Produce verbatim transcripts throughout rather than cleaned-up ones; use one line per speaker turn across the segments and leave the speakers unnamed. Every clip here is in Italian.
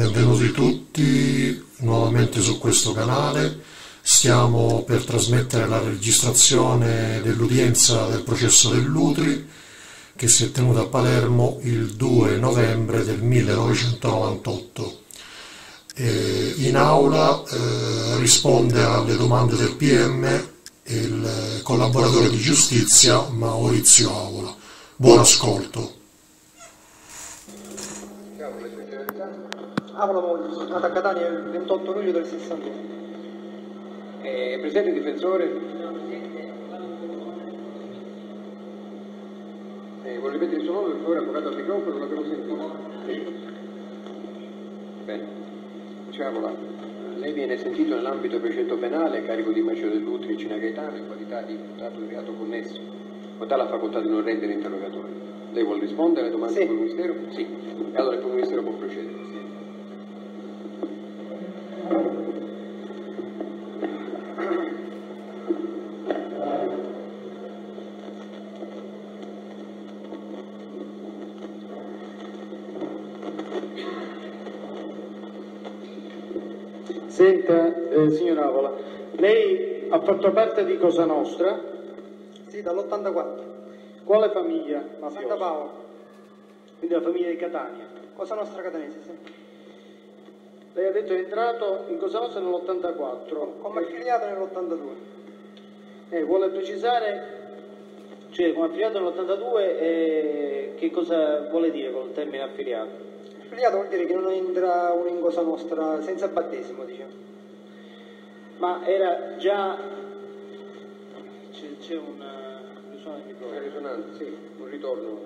benvenuti tutti nuovamente su questo canale. Stiamo per trasmettere la registrazione dell'udienza del processo dell'Utri che si è tenuta a Palermo il due novembre del millenovecentonovantotto. E in aula eh, risponde alle domande del P M il collaboratore di giustizia Maurizio Avola. Buon ascolto.
Avola Maurizio, nato a Catania il ventotto luglio del sessantuno.
È presente il difensore? Eh, vuole ripetere il suo nome per favore, avvocato al microfono, non l'abbiamo sentito. Sì. Bene. Avola, lei viene sentito nell'ambito precetto penale a carico di Macio dell'Utri e Cina Gaetano in qualità di imputato di reato connesso. Con tale la facoltà di non rendere interrogatorio. Lei vuole rispondere alle domande
sì.
del Ministero? Sì. E allora il Ministero può procedere. Sì.
Senta, eh, signor Avola, lei ha fatto parte di Cosa Nostra?
Sì, dall'ottantaquattro.
Quale famiglia mafiosa?
Santa Paola.
Quindi la famiglia di Catania.
Cosa Nostra catanese, sì.
Lei ha detto è entrato in Cosa Nostra nell'ottantaquattro.
Come affiliato nell'ottantadue.
Eh, vuole precisare, cioè come affiliato nell'ottantadue, eh, che cosa vuole dire con il termine affiliato?
Affiliato vuol dire che non entra uno in Cosa Nostra senza battesimo, diciamo.
Ma era già... c'è una...
Una risonanza, sì, un ritorno.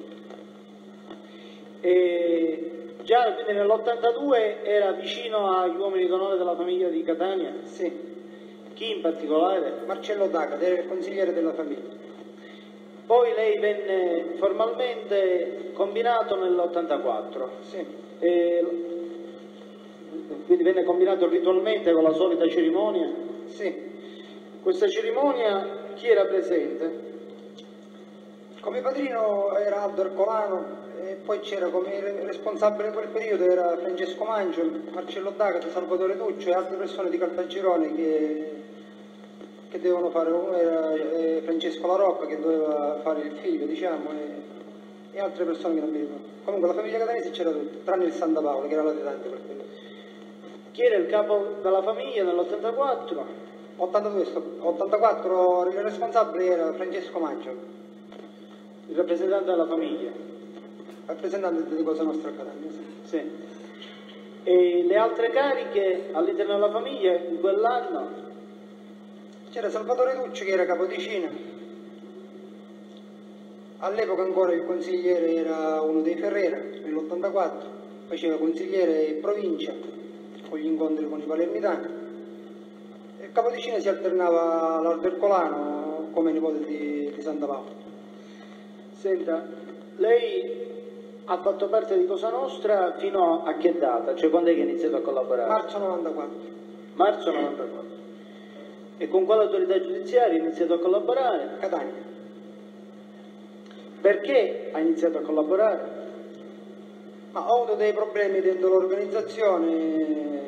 E già quindi nell'ottantadue era vicino agli uomini d'onore della famiglia di Catania?
Sì.
Chi in particolare?
Marcello Daca, era il consigliere della famiglia.
Poi lei venne formalmente combinato nell'ottantaquattro.
Sì.
E quindi venne combinato ritualmente con la solita cerimonia?
Sì.
Questa cerimonia chi era presente?
Come padrino era Aldo Ercolano e poi c'era come responsabile in quel periodo era Francesco Mangio, Marcello D'Agata, Salvatore Tuccio e altre persone di Caltagirone che, che devono fare, uno era eh, Francesco La Rocca che doveva fare il figlio, diciamo, e, e altre persone che non mi ricordo. Comunque la famiglia catanese c'era tutta, tranne il Santa Paola che era latitante quel periodo.
Chi era il capo della famiglia nell'ottantaquattro?
ottantadue, ottantaquattro il responsabile era Francesco Mangio.
Il rappresentante della famiglia?
Rappresentante di Cosa Nostra a Catania, sì.
Sì. E le altre cariche all'interno della famiglia in quell'anno?
C'era Salvatore Tucci che era capodicina. All'epoca ancora il consigliere era uno dei Ferrera, nell'ottantaquattro. Faceva consigliere in provincia con gli incontri con i palermitani. E il capodicina si alternava all'Albercolano come nipote di, di Santa Paola.
Senta, lei ha fatto parte di Cosa Nostra fino a che data? Cioè quando è che ha iniziato a collaborare?
Marzo novantaquattro.
Marzo novantaquattro. E con quale autorità giudiziaria ha iniziato a collaborare?
Catania.
Perché ha iniziato a collaborare?
Ma ho avuto dei problemi dentro l'organizzazione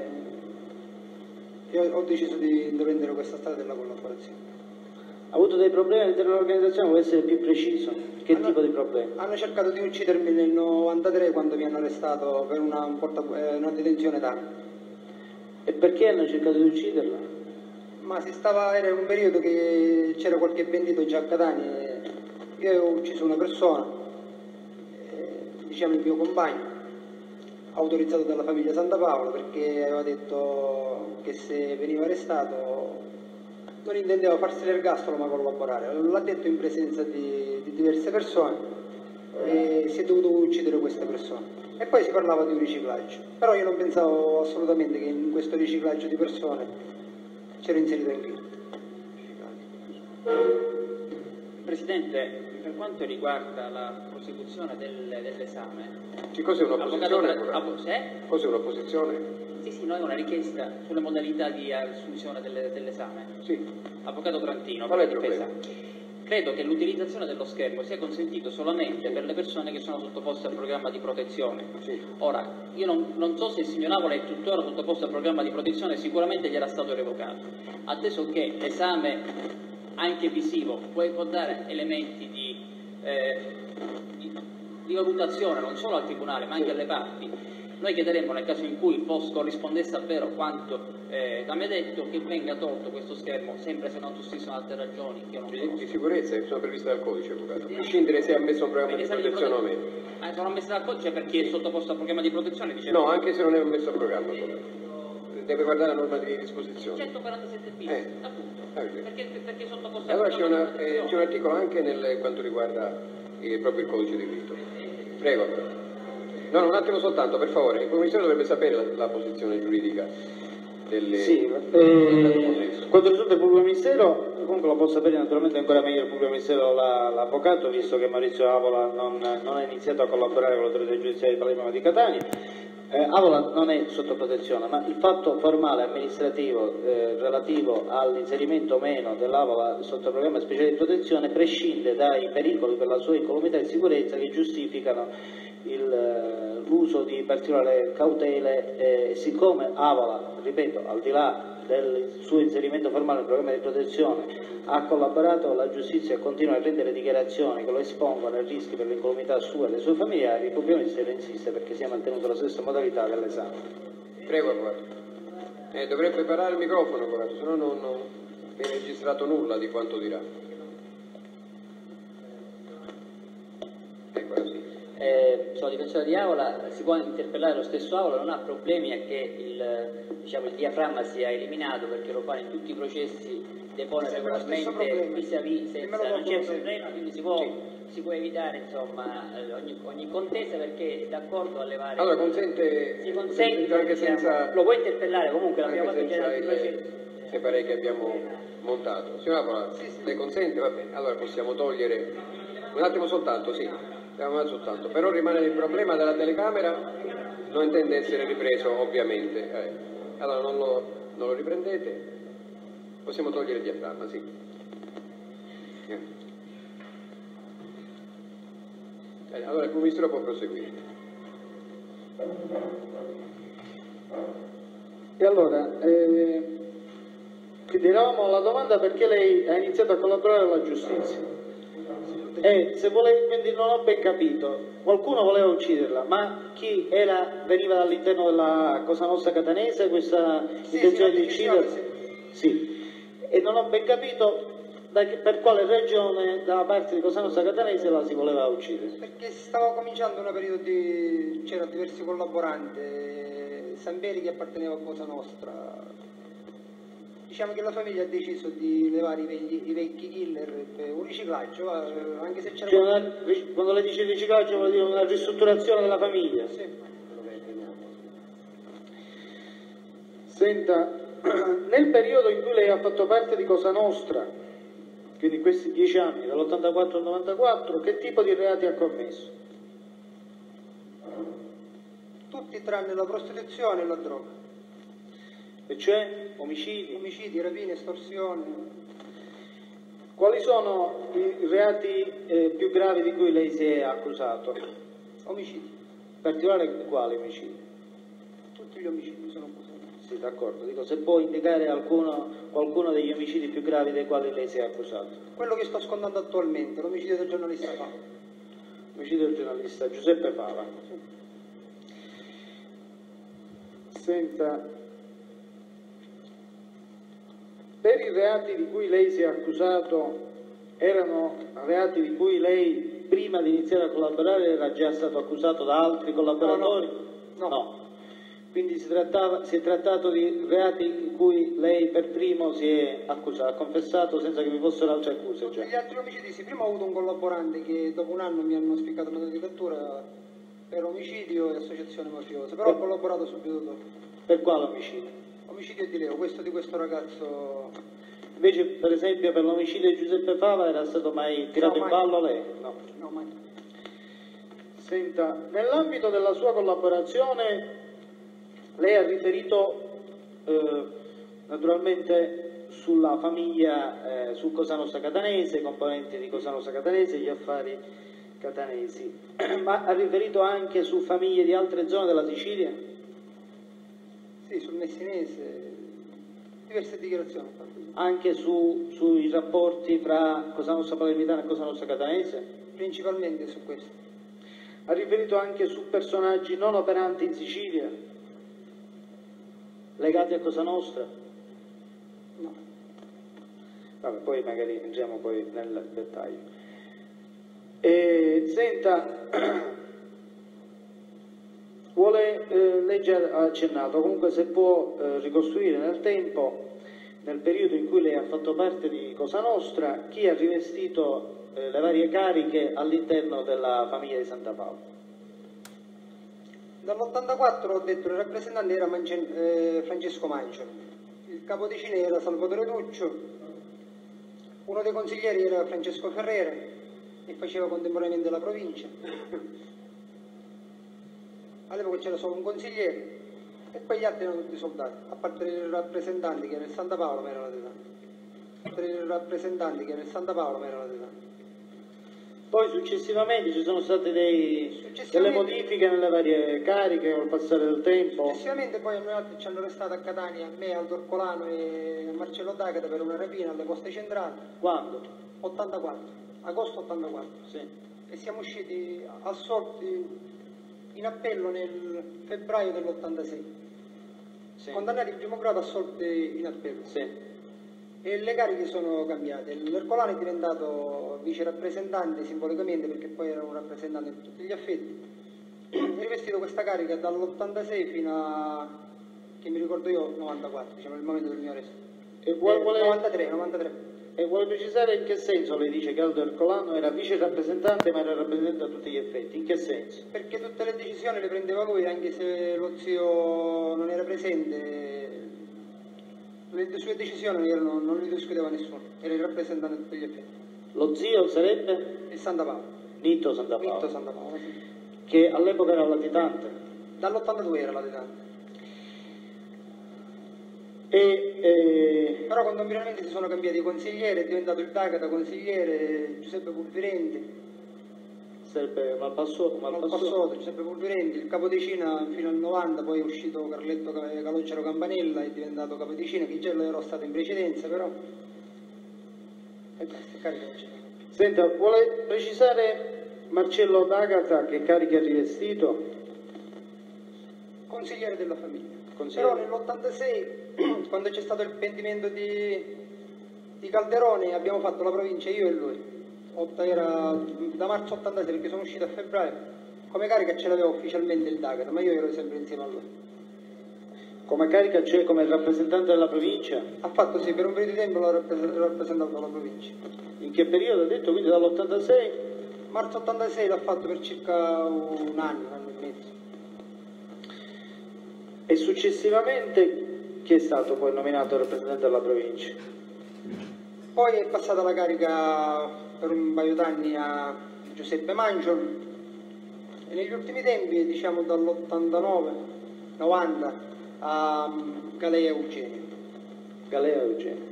e ho deciso di intraprendere questa strada della collaborazione.
Ha avuto dei problemi all'interno dell'organizzazione? Vuoi essere più preciso? Che hanno, tipo di problemi?
Hanno cercato di uccidermi nel novantatré quando mi hanno arrestato per una, una detenzione d'arma.
E perché hanno cercato di ucciderla?
Ma si stava, era un periodo che c'era qualche pentito già a Catania e io avevo ucciso una persona, eh, diciamo il mio compagno, autorizzato dalla famiglia Santa Paola perché aveva detto che se veniva arrestato non intendeva farsi l'ergastolo ma collaborare, l'ha detto in presenza di, di diverse persone e si è dovuto uccidere queste persone. E poi si parlava di un riciclaggio, però io non pensavo assolutamente che in questo riciclaggio di persone c'ero inserito anch'io.
Presidente, per quanto riguarda la prosecuzione del, dell'esame...
Che cos'è un'opposizione?
Eh?
Cos'è un'opposizione?
Sì, sì, noi una richiesta sulle modalità di assunzione dell'esame.
Sì.
Avvocato Trantino,
Qual
per
è
la
il
difesa.
problema?
credo che l'utilizzazione dello schermo sia consentito solamente per le persone che sono sottoposte al programma di protezione. Ora, io non, non so se il signor Avola è tuttora sottoposto al programma di protezione, sicuramente gli era stato revocato, atteso che l'esame anche visivo può, può dare elementi di, eh, di, di valutazione non solo al Tribunale ma anche alle parti. Noi chiederemmo, nel caso in cui il P O S corrispondesse a vero quanto eh, da me detto, che venga tolto questo schermo, sempre se non sussistono altre ragioni che io non conosco.
Di sicurezza che sono previste dal codice, avvocato, a prescindere se ha messo un programma di protezione o meno.
Ah, sono messe dal codice per chi è sottoposto al programma di protezione? Diceva.
No, anche se non è messo a programma, deve guardare la norma di disposizione.
centoquarantasette bis,
Eh.
appunto,
Ah, perché?
perché, perché è sottoposto
E allora
al
c'è,
programma
una,
di
eh,
protezione.
c'è un articolo anche nel quanto riguarda eh, proprio il codice di rito. Prego. No, no, un attimo soltanto, per favore. Il Commissario dovrebbe sapere la, la posizione giuridica delle...
Sì, eh, quanto risulta il pubblico ministero, comunque lo può sapere naturalmente ancora meglio il pubblico ministero l'avvocato, visto che Maurizio Avola non, non ha iniziato a collaborare con l'autorità giudiziaria di Palermo di Catania. Eh, Avola non è sotto protezione, ma il fatto formale amministrativo eh, relativo all'inserimento o meno dell'Avola sotto il programma speciale di protezione prescinde dai pericoli per la sua incolumità e sicurezza che giustificano l'uso di particolari cautele. Eh, siccome Avola, ripeto, al di là del suo inserimento formale nel programma di protezione, ha collaborato con la giustizia e continua a rendere dichiarazioni che lo espongono a rischi per l'incolumità sua e dei suoi familiari, il pubblico ministero insiste perché sia mantenuta la stessa modalità dell'esame.
Prego, avvocato. Eh, dovrebbe parare il microfono, avvocato, se no non, non viene registrato nulla di quanto dirà. Ecco così.
Eh, sono difensore di Avola, si può interpellare lo stesso Avola, non ha problemi a che il, diciamo, il diaframma sia eliminato perché lo fa in tutti i processi, depone regolarmente vis-à-vis, senza, non c'è problema, quindi si può, si può evitare insomma, ogni, ogni contesa perché è d'accordo a levare.
Allora consente,
si consente
anche
diciamo,
senza,
lo può interpellare comunque, l'abbiamo fatto già nel
il
processo.
separé che abbiamo montato. Signora Avola, sì, sì. Le consente? Va bene, allora possiamo togliere un attimo soltanto, sì. Soltanto. Però rimane il problema della telecamera, non intende essere ripreso ovviamente. Eh. Allora non lo, non lo riprendete, possiamo togliere il diaframma, sì. Eh. Eh, allora il Ministro può proseguire.
E allora, eh, eravamo alla domanda perché lei ha iniziato a collaborare con la giustizia. E se vuole, quindi non ho ben capito, qualcuno voleva ucciderla, ma chi era, veniva dall'interno della Cosa Nostra catanese questa
Sì,
intenzione
sì,
di ucciderla?
sì.
Sì. E non ho ben capito da che, per quale ragione da parte di Cosa Nostra catanese la si voleva uccidere.
Perché stava cominciando una periodo di... c'erano diversi collaboranti, Samberi che apparteneva a Cosa Nostra. Diciamo che la famiglia ha deciso di levare i, vecchi, i vecchi killer per un riciclaggio, anche se c'era...
Cioè una, quando lei dice riciclaggio vuol dire una ristrutturazione della famiglia?
Sì.
Senta, nel periodo in cui lei ha fatto parte di Cosa Nostra, quindi questi dieci anni, dall'ottantaquattro al novantaquattro, che tipo di reati ha commesso?
Tutti tranne la prostituzione e la droga.
E cioè omicidi?
Omicidi, rapine, estorsione.
Quali sono i reati eh, più gravi di cui lei si è accusato?
Omicidi.
In particolare quali omicidi?
Tutti gli omicidi sono accusato.
Sì, d'accordo. Dico, se può indicare alcuno, qualcuno degli omicidi più gravi dei quali lei si è accusato.
Quello che sto scontando attualmente, l'omicidio del giornalista Fava.
L'omicidio del giornalista Giuseppe Fava. Senta, per i reati di cui lei si è accusato, erano reati di cui lei prima di iniziare a collaborare era già stato accusato da altri collaboratori?
No, no.
No. Quindi si, trattava, si è trattato di reati in cui lei per primo si è accusato, ha confessato senza che vi fossero altre accuse già?
Gli altri omicidi sì, prima ho avuto un collaborante che dopo un anno mi hanno spiccato una di cattura per omicidio e associazione mafiosa, però ho collaborato subito dopo.
Per quale omicidio?
Omicidio di Leo, questo di questo ragazzo.
Invece per esempio per l'omicidio di Giuseppe Fava era stato mai tirato
No,
in
mai.
ballo lei? No.
No, mai.
Senta, nell'ambito della sua collaborazione lei ha riferito eh, naturalmente sulla famiglia, eh, su Cosa Nostra Catanese, i componenti di Cosa Nostra Catanese, gli affari catanesi, ma ha riferito anche su famiglie di altre zone della Sicilia?
Sì, sul messinese, diverse dichiarazioni.
Anche su, sui rapporti fra Cosa Nostra Palermitana e Cosa Nostra Catanese?
Principalmente su questo.
Ha riferito anche su personaggi non operanti in Sicilia, legati a Cosa Nostra?
No.
Vabbè, poi magari entriamo poi nel dettaglio. E, senta, vuole, eh, lei già ha accennato, comunque se può eh, ricostruire nel tempo, nel periodo in cui lei ha fatto parte di Cosa Nostra, chi ha rivestito eh, le varie cariche all'interno della famiglia di Santa Paola?
Dall'ottantaquattro ho detto il rappresentante era Mangen- eh, Francesco Mancio, il capodicino era Salvatore Tuccio, uno dei consiglieri era Francesco Ferrera e faceva contemporaneamente la provincia. All'epoca c'era solo un consigliere e poi gli altri erano tutti soldati, a parte il rappresentante che era il Santa Paola, ma era la Tetana. A parte il rappresentante che era il Santa Paola, ma era la Tetana.
Poi successivamente ci sono state dei,
Successivamente,
delle modifiche nelle varie cariche col passare del tempo.
Successivamente poi a noi altri ci hanno arrestato a Catania, a me, Aldo Orcolano e a Marcello D'Agata per una rapina alle coste centrali.
Quando?
ottantaquattro, agosto ottantaquattro.
Sì.
E siamo usciti assolti in appello nel febbraio dell'ottantasei.
Sì.
Condannati in primo grado, assolti in appello.
Sì.
E le cariche sono cambiate. L'Ercolano è diventato vice rappresentante simbolicamente perché poi era un rappresentante in tutti gli affetti. È rivestito questa carica dall'ottantasei fino a, che mi ricordo io, novantaquattro, diciamo il momento del mio arresto.
E vuole,
Eh,
vuole,
novantatré, novantatré.
e vuole precisare in che senso lei dice che Aldo Ercolano era vice rappresentante ma era rappresentante a tutti gli effetti? In che senso?
Perché tutte le decisioni le prendeva lui, anche se lo zio non era presente. Le sue decisioni non, erano, non le discuteva nessuno, era il rappresentante a tutti gli effetti.
Lo zio sarebbe?
Il Santa Paola.
Nitto Santa Paola,
Nitto Santa Paola, sì.
che all'epoca era latitante.
Dall'ottantadue era latitante.
E, e...
Però contemporaneamente si sono cambiati i consiglieri, è diventato il D'Agata consigliere, Giuseppe Pulvirenti,
sarebbe Malpassotto,
Malpassotto, Giuseppe Pulvirenti, il capodicina fino al novanta, poi è uscito Carletto Calogero Campanella, è diventato capodicina, che già lo ero stato in precedenza, però... E basta, carica non c'è.
Senta, vuole precisare Marcello D'Agata che carica ha rivestito?
Consigliere della famiglia.
Consigliere.
Però nell'ottantasei, quando c'è stato il pentimento di, di Calderone, abbiamo fatto la provincia io e lui. Era da marzo ottantasei perché sono uscito a febbraio. Come carica ce l'aveva ufficialmente il D'Agata, ma io ero sempre insieme a lui.
Come carica, cioè come rappresentante della provincia?
Ha fatto sì, per un periodo di tempo l'ho rappresentato la provincia.
In che periodo ha detto? Quindi dall'ottantasei?
Marzo ottantasei l'ha fatto per circa un anno, un anno e mezzo.
E successivamente chi è stato poi nominato rappresentante della provincia?
Poi è passata la carica per un paio d'anni a Giuseppe Mancio e negli ultimi tempi, diciamo dall'ottantanove novanta, a Galea Eugenio.
Galea Eugenio.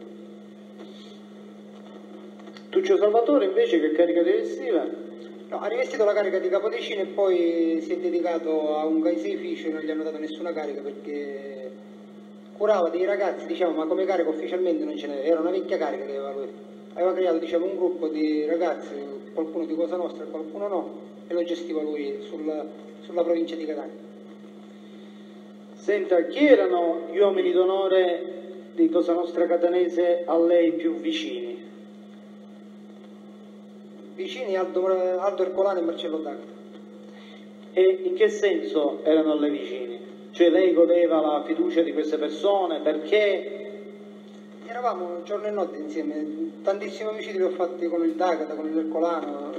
Tuccio Salvatore invece che carica rivestiva?
No, ha rivestito la carica di capodicino e poi si è dedicato a un caseificio e non gli hanno dato nessuna carica perché curava dei ragazzi, diciamo, ma come carica ufficialmente non ce n'era, era una vecchia carica che aveva lui. Aveva creato, diciamo, un gruppo di ragazzi, qualcuno di Cosa Nostra e qualcuno no, e lo gestiva lui sulla, sulla provincia di Catania.
Senta, chi erano gli uomini d'onore di Cosa Nostra Catanese a lei più vicini?
Vicini Aldo, Aldo Ercolano e Marcello D'Agata.
E in che senso erano a lei vicini? Cioè lei godeva la fiducia di queste persone perché?
Eravamo giorno e notte insieme, tantissimi omicidi li ho fatti con il D'Agata, con l'Ercolano.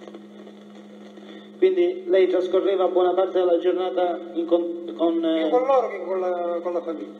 Quindi lei trascorreva buona parte della giornata in con, con,
Più con loro che con la, con la famiglia.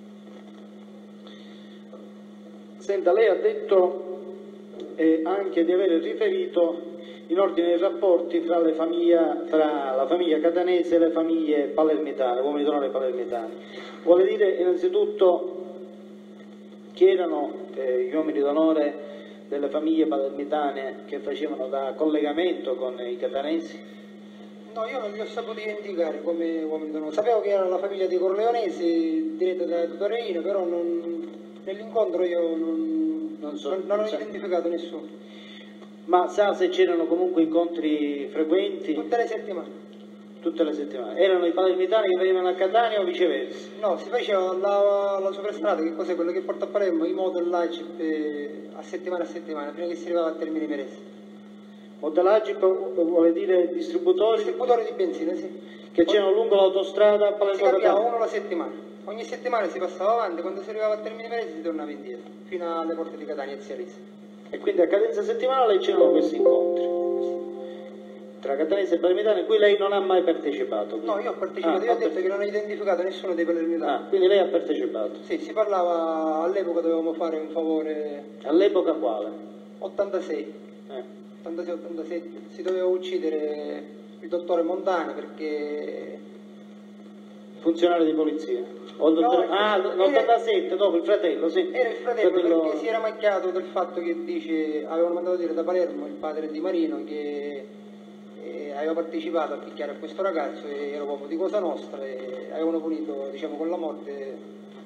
Senta, lei ha detto eh, anche di aver riferito in ordine ai rapporti fra, le famiglia, fra la famiglia catanese e le famiglie palermitane, uomini d'onore palermitani. Vuole dire innanzitutto chi erano eh, gli uomini d'onore delle famiglie palermitane che facevano da collegamento con i catanesi?
No, io non li ho saputi indicare come uomini d'onore. Sapevo che era la famiglia dei Corleonesi, diretta da Torreino, però non, nell'incontro io non,
Non so,
non, non ho
non sa.
identificato nessuno.
Ma sa se c'erano comunque incontri frequenti?
Tutte le settimane.
Tutte le settimane. Erano i palermitani che venivano a Catania o viceversa?
No, si faceva la, la superstrada, che cos'è quella che porta a Palermo, i modo l'A C I P eh, a settimana a settimana, prima che si arrivava a Termini Imerese.
Modellaggi vuole dire distributori
Distributori di benzina, sì.
che c'erano lungo l'autostrada
Si
Palermo
cambiava
Catania.
uno alla settimana. Ogni settimana si passava avanti, quando si arrivava a Termini Imerese si tornava indietro, fino alle porte di Catania e Zialese.
E quindi a cadenza settimanale c'erano questi incontri tra catanesi e palermitani, cui lei non ha mai partecipato. Quindi.
No, io ho partecipato,
Ah,
io ho
ha
detto che non ho identificato nessuno dei palermitani.
Ah, quindi lei ha partecipato.
Sì, si parlava, all'epoca dovevamo fare un favore,
All'epoca quale?
ottantasei,
Eh.
ottantasei ottantasette, si doveva uccidere il dottore Montana perché...
Funzionario di polizia? O il
No,
dottore...
il-
ah, l'ottantasette, dopo il fratello, sì.
Era il fratello, perché si era macchiato del fatto che dice, avevano mandato dire da Palermo il padre di Marino che eh, aveva partecipato a picchiare a questo ragazzo e era uomo di Cosa Nostra e avevano punito, diciamo, con la morte,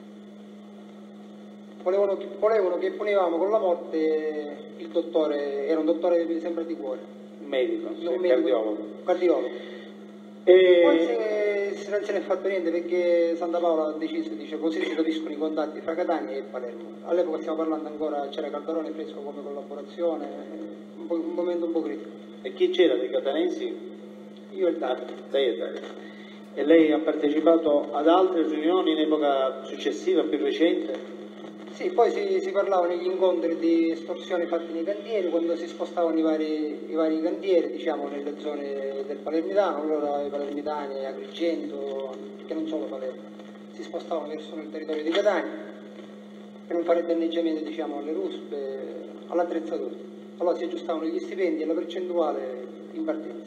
volevano, volevano che punivamo con la morte il dottore, era un dottore sempre di cuore,
Un medico, sì,
un
un
medico-
cardiologo.
cardiologo.
E...
Poi se, se non se ne è fatto niente perché Santa Paola ha deciso, dice così si capiscono i contatti fra Catania e Palermo. All'epoca stiamo parlando ancora, c'era Calderone Fresco come collaborazione, un, po', un momento un po' critico.
E chi c'era dei catanesi?
Io e il Dario.
Lei e Dario. E lei ha partecipato ad altre riunioni in epoca successiva, più recente?
Sì, poi si, si parlava negli incontri di estorsioni fatti nei cantieri, quando si spostavano i vari, i vari cantieri, diciamo, nelle zone del Palermitano, allora i palermitani, Agrigento, che non solo Palermo, si spostavano verso il territorio di Catania per non fare danneggiamenti, diciamo, alle ruspe, all'attrezzatura. Allora si aggiustavano gli stipendi e la percentuale in partenza.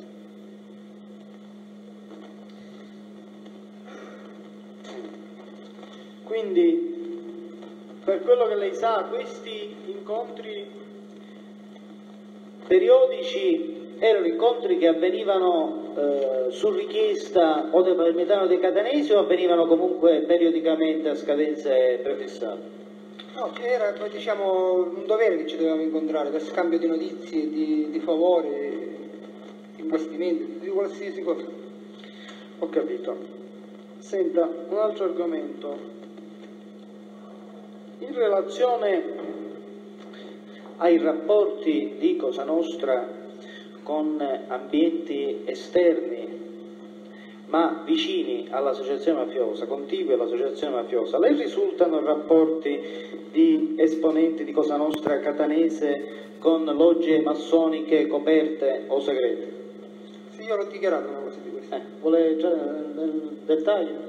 Quindi, per quello che lei sa, questi incontri periodici erano incontri che avvenivano eh, su richiesta o dei palermitani o dei catanesi o avvenivano comunque periodicamente a scadenze prefissate?
No, era, diciamo, un dovere che ci dovevamo incontrare per scambio di notizie, di, di favori, investimenti, di qualsiasi cosa.
Ho capito. Senta, un altro argomento. In relazione ai rapporti di Cosa Nostra con ambienti esterni ma vicini all'associazione mafiosa, contigui all'associazione mafiosa, le risultano rapporti di esponenti di Cosa Nostra catanese con logge massoniche coperte o segrete?
Sì, io l'ho dichiarato una cosa di questo.
Eh, vuole entrare nel, nel dettaglio?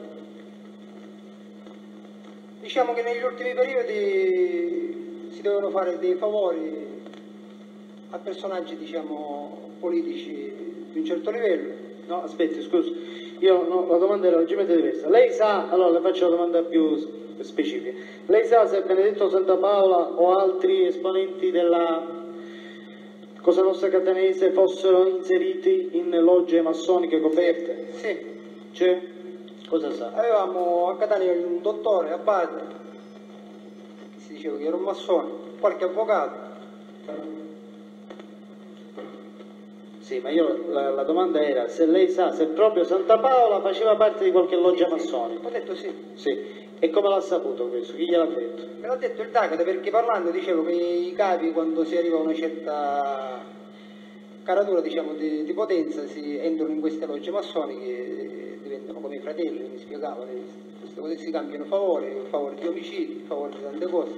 Diciamo che negli ultimi periodi si dovevano fare dei favori a personaggi, diciamo, politici di un certo livello.
No, aspetti, scusi, io no, la domanda era leggermente diversa. Lei sa, allora le faccio una domanda più specifica. Lei sa se Benedetto Santa Paola o altri esponenti della Cosa Nostra catanese fossero inseriti in logge massoniche coperte?
Sì,
Cioè, cosa sa?
avevamo a Catania un dottore, abate, si diceva che era un massone, qualche avvocato.
Sì, ma io la, la domanda era se lei sa se proprio Santa Paola faceva parte di qualche loggia massonica.
Ho detto sì.
Sì. E come l'ha saputo questo? Chi gliel'ha detto?
Me l'ha detto il D'Agata perché parlando dicevo che i capi quando si arriva a una certa caratura, diciamo, di, di potenza si entrano in queste logge massoniche e diventano come i fratelli, mi spiegava, queste cose si cambiano favori, favori di omicidi, favori di tante cose.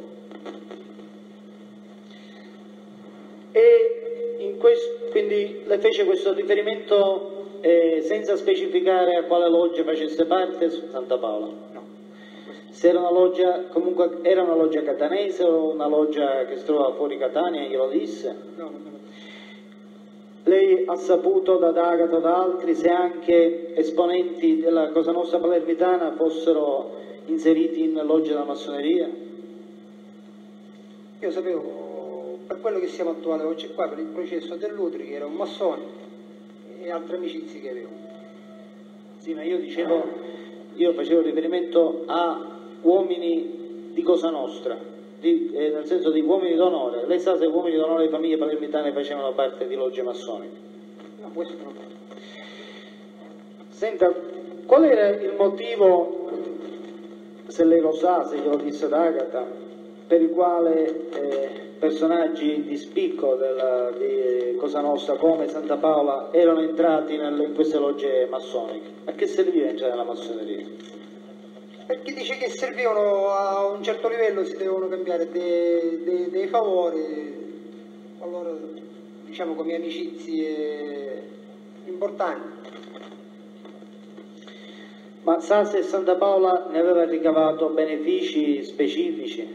E in questo, quindi le fece questo riferimento eh, senza specificare a quale loggia facesse parte Santa Paola?
No.
Se era una loggia, comunque era una loggia catanese o una loggia che si trova fuori Catania, glielo disse?
No, no, no.
Lei ha saputo da D'Agata o da altri se anche esponenti della Cosa Nostra palermitana fossero inseriti in logge della massoneria?
Io sapevo, per quello che siamo attuali oggi qua, per il processo dell'Utri, che era un massone, e altre amicizie che avevo.
Sì, ma io dicevo, io facevo riferimento a uomini di Cosa Nostra, di, eh, nel senso di uomini d'onore. Lei sa se uomini d'onore di famiglie palermitane facevano parte di logge massoniche?
No, questo no.
Senta, qual era il motivo, se lei lo sa, se glielo disse D'Agata, per il quale eh, personaggi di spicco della, di Cosa Nostra come Santa Paola erano entrati nel, in queste logge massoniche? A che serviva entrare nella massoneria?
Perché dice che servivano a un certo livello, si devono cambiare dei, dei, dei favori, allora diciamo come amicizie importanti.
Ma sa se Santa Paola ne aveva ricavato benefici specifici?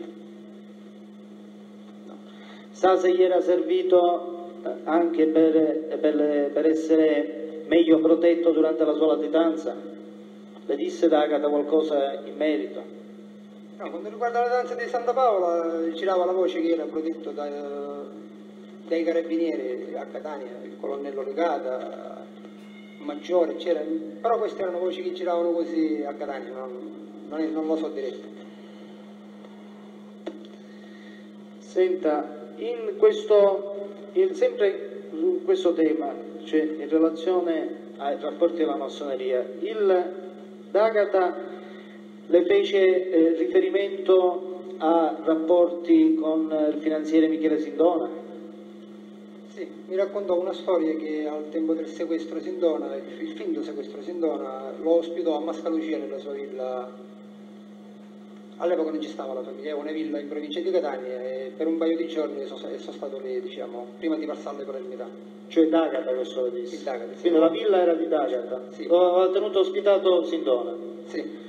No. Sa se gli era servito anche per, per, per essere meglio protetto durante la sua latitanza? Le disse D'Agata qualcosa in merito?
No, quando riguarda la danza di Santa Paola girava la voce che era protetto da, dai carabinieri a Catania, il colonnello Legata, Maggiore, c'era, però queste erano voci che giravano così a Catania, non, non, è, non lo so diretto.
Senta, in questo, in, sempre su questo tema, cioè in relazione ai rapporti della massoneria, il D'Agata le fece eh, riferimento a rapporti con il finanziere Michele Sindona?
Sì, mi raccontò una storia che al tempo del sequestro Sindona, il, il finto sequestro Sindona, lo ospitò a Mascalucia nella sua villa. All'epoca non ci stava la famiglia, aveva una villa in provincia di Catania e per un paio di giorni sono, sono stato lì, diciamo, prima di passare per l'ermitaggio.
Cioè D'Agata questo lo disse?
Sì, D'Agata, sì.
Quindi la villa era di D'Agata?
Sì.
Lo aveva tenuto ospitato Sindona?
Sì.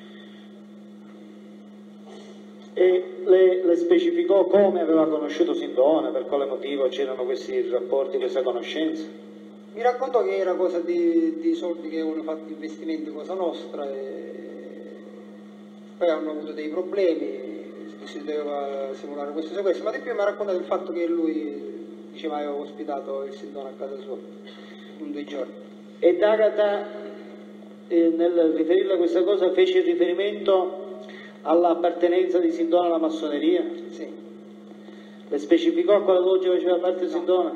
E le, le specificò come aveva conosciuto Sindona, per quale motivo c'erano questi rapporti, questa conoscenza?
Mi raccontò che era cosa di, di soldi che avevano fatto investimenti Cosa Nostra e poi hanno avuto dei problemi, si doveva simulare questo sequestro, ma di più mi ha raccontato il fatto che lui diceva aveva ospitato il Sindona a casa sua in due giorni.
E D'Agata eh, nel riferirle a questa cosa fece riferimento all'appartenenza di Sindona alla massoneria?
Sì.
Le specificò a quale loggia faceva parte no. Sindona?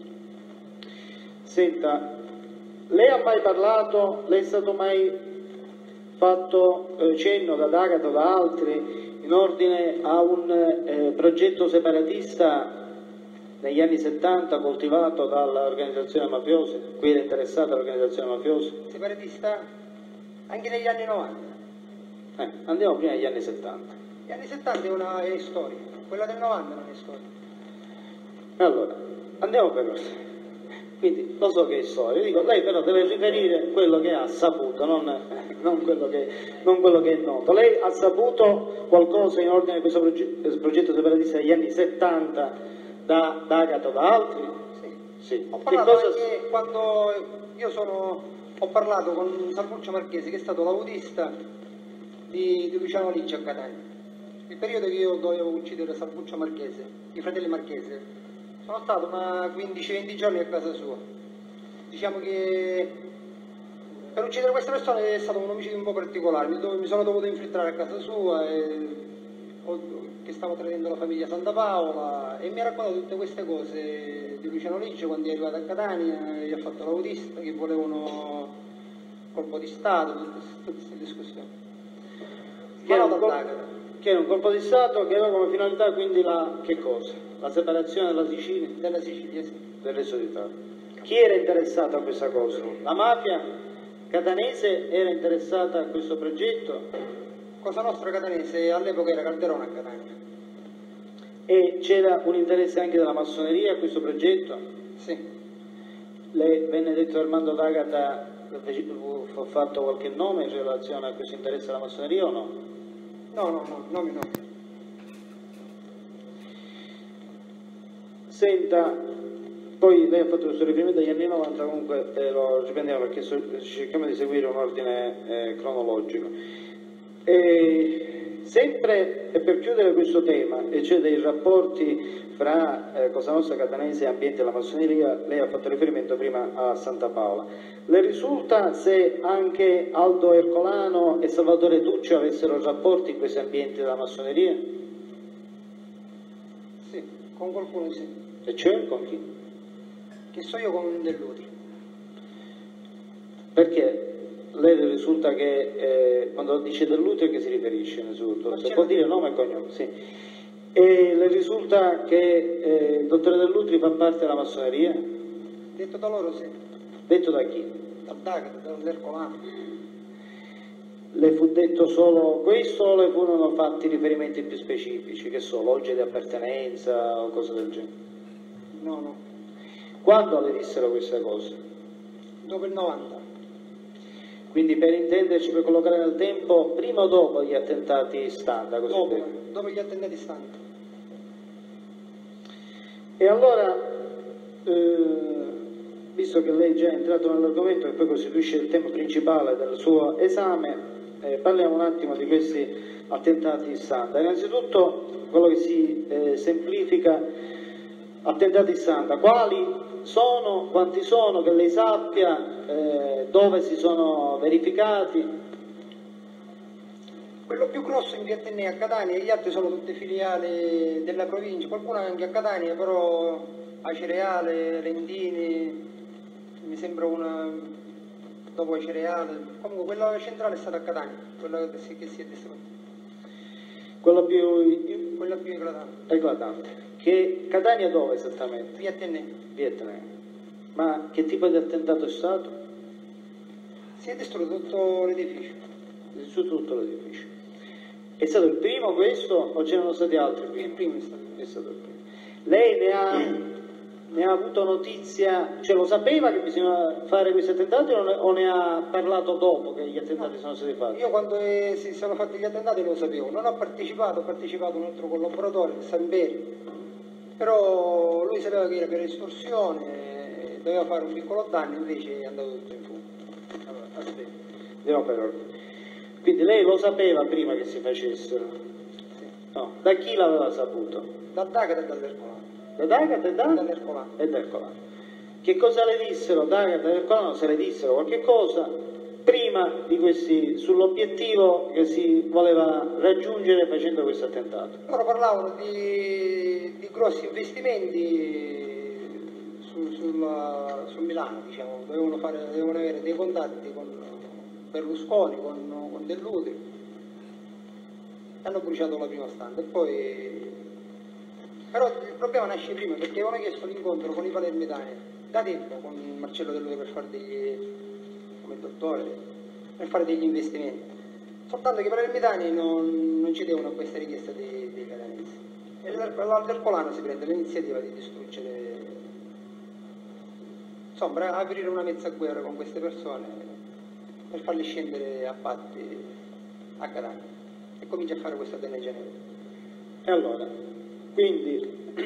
Senta, lei ha mai parlato, lei è stato mai fatto eh, cenno da D'Agata o da altri in ordine a un eh, progetto separatista negli anni settanta coltivato dall'organizzazione mafiosa, cui era interessata l'organizzazione mafiosa?
Separatista anche negli anni novanta.
Eh, andiamo prima agli anni settanta.
Gli anni settanta è una è storia, quella del novanta non è storia.
Allora, andiamo per ordine. Quindi lo so che è storia, dico, lei però deve riferire quello che ha saputo, non, non, quello che, non quello che è noto. Lei ha saputo qualcosa in ordine a questo progetto, progetto separatista degli anni settanta da D'Agata o da altri?
Sì.
Sì.
Ho
Che
parlato
cosa...
anche quando io sono, ho parlato con Salvuccio Marchesi, che è stato l'autista di, di Luciano Ligia a Catania. Il periodo che io dovevo uccidere Salvuccio Marchese, i fratelli Marchese, sono stato una quindici venti giorni a casa sua. Diciamo che per uccidere queste persone è stato un omicidio un po' particolare, mi, dove, mi sono dovuto infiltrare a casa sua, e, ho, che stavo tradendo la famiglia Santa Paola, e mi ha raccontato tutte queste cose di Luciano Ligia quando è arrivato a Catania, gli ha fatto l'autista, che volevano colpo di Stato, tutte, tutte queste discussioni.
Che era, col... che era un colpo di Stato che aveva come finalità quindi la che cosa? La separazione della Sicilia?
Della Sicilia, sì.
Del resto d'Italia. Chi era interessato a questa cosa? La mafia catanese era interessata a questo progetto?
Cosa Nostra catanese all'epoca era Calderone a Catania.
E c'era un interesse anche della massoneria a questo progetto?
Sì.
Le venne detto Armando D'Agata, ha fatto qualche nome in relazione a questo interesse della massoneria o no?
No, no, no, nomi no.
Senta, poi lei ha fatto questo riferimento agli anni novanta, comunque eh, lo riprendiamo perché so, cerchiamo di seguire un ordine eh, cronologico. E sempre sempre, e per chiudere questo tema, e cioè dei rapporti fra eh, Cosa Nostra Catanese e ambiente della massoneria, lei ha fatto riferimento prima a Santa Paola. Le risulta se anche Aldo Ercolano e Salvatore Tuccio avessero rapporti in questi ambienti della massoneria?
Sì, con qualcuno sì.
E cioè con chi?
Che so io con Dell'Utri.
Perché lei le risulta che eh, quando dice Dell'Utri a che si riferisce innanzitutto? Se può dire nome e cognome, sì. E le risulta che eh, il dottore Dell'Utri fa parte della massoneria?
Detto da loro sì.
Detto da chi?
Dal Dagat, dall'Ercolano.
Le fu detto solo questo o le furono fatti riferimenti più specifici, che so, logge di appartenenza o cose del genere?
No, no.
Quando le dissero queste cose?
Dopo il novanta.
Quindi per intenderci, per collocare nel tempo, prima o dopo gli attentati Standa? Così
Dopo,
detto?
dopo gli attentati Standa.
E allora, eh, visto che lei già è entrato nell'argomento e poi costituisce il tema principale del suo esame, eh, parliamo un attimo di questi attentati Standa. Innanzitutto, quello che si eh, semplifica, attentati Standa, quali sono, quanti sono, che lei sappia, eh, dove si sono verificati?
Quello più grosso in via Atenea a Catania, gli altri sono tutte filiali della provincia, qualcuno anche a Catania, però Acereale, Lentini, mi sembra una dopo Acereale, comunque quella centrale è stata a Catania, quella che si, che si è distrutta.
Quella più,
quella più eclatante.
eclatante. Che Catania dove esattamente?
Via Atenea.
Via Atenea. Ma che tipo di attentato è stato?
Si è distrutto tutto l'edificio.
Su tutto l'edificio. È stato il primo questo o c'erano stati altri primi?
Il primo è stato.
È stato il primo. Lei ne ha, ne ha avuto notizia, cioè lo sapeva che bisognava fare questi attentati o ne, o ne ha parlato dopo che gli attentati no. sono stati fatti?
Io quando eh, si sono fatti gli attentati lo sapevo, non ho partecipato, ho partecipato un altro collaboratore, Samberi, però lui sapeva che era per estorsione, doveva fare un piccolo danno, invece è andato tutto in fumo. Allora, aspetta.
Andiamo per ordine. Quindi lei lo sapeva prima che si facessero?
Sì.
No. Da chi l'aveva saputo?
Da Dagat e dall'Ercolano.
Da Dagat e da?
Dall'Ercolano.
E dall'Ercolano. Che cosa le dissero Dagat e Ercolano? Se le dissero qualche cosa prima di questi, sull'obiettivo che si voleva raggiungere facendo questo attentato?
Loro parlavano di, di grossi investimenti su, sulla, su Milano, diciamo, dovevano, fare, dovevano avere dei contatti con Berlusconi, con, con Dell'Utri, hanno bruciato la prima stanza e poi però il problema nasce prima perché avevano chiesto l'incontro con i palermitani da tempo con Marcello Dell'Utri per fare degli come dottore per fare degli investimenti, soltanto che i palermitani non, non cedevano a questa richiesta dei, dei catanesi e l'Ercolano si prende l'iniziativa di distruggere, insomma aprire una mezza guerra con queste persone per farli scendere a patti a Catania e comincia a fare questa danneggiamento.
E allora, quindi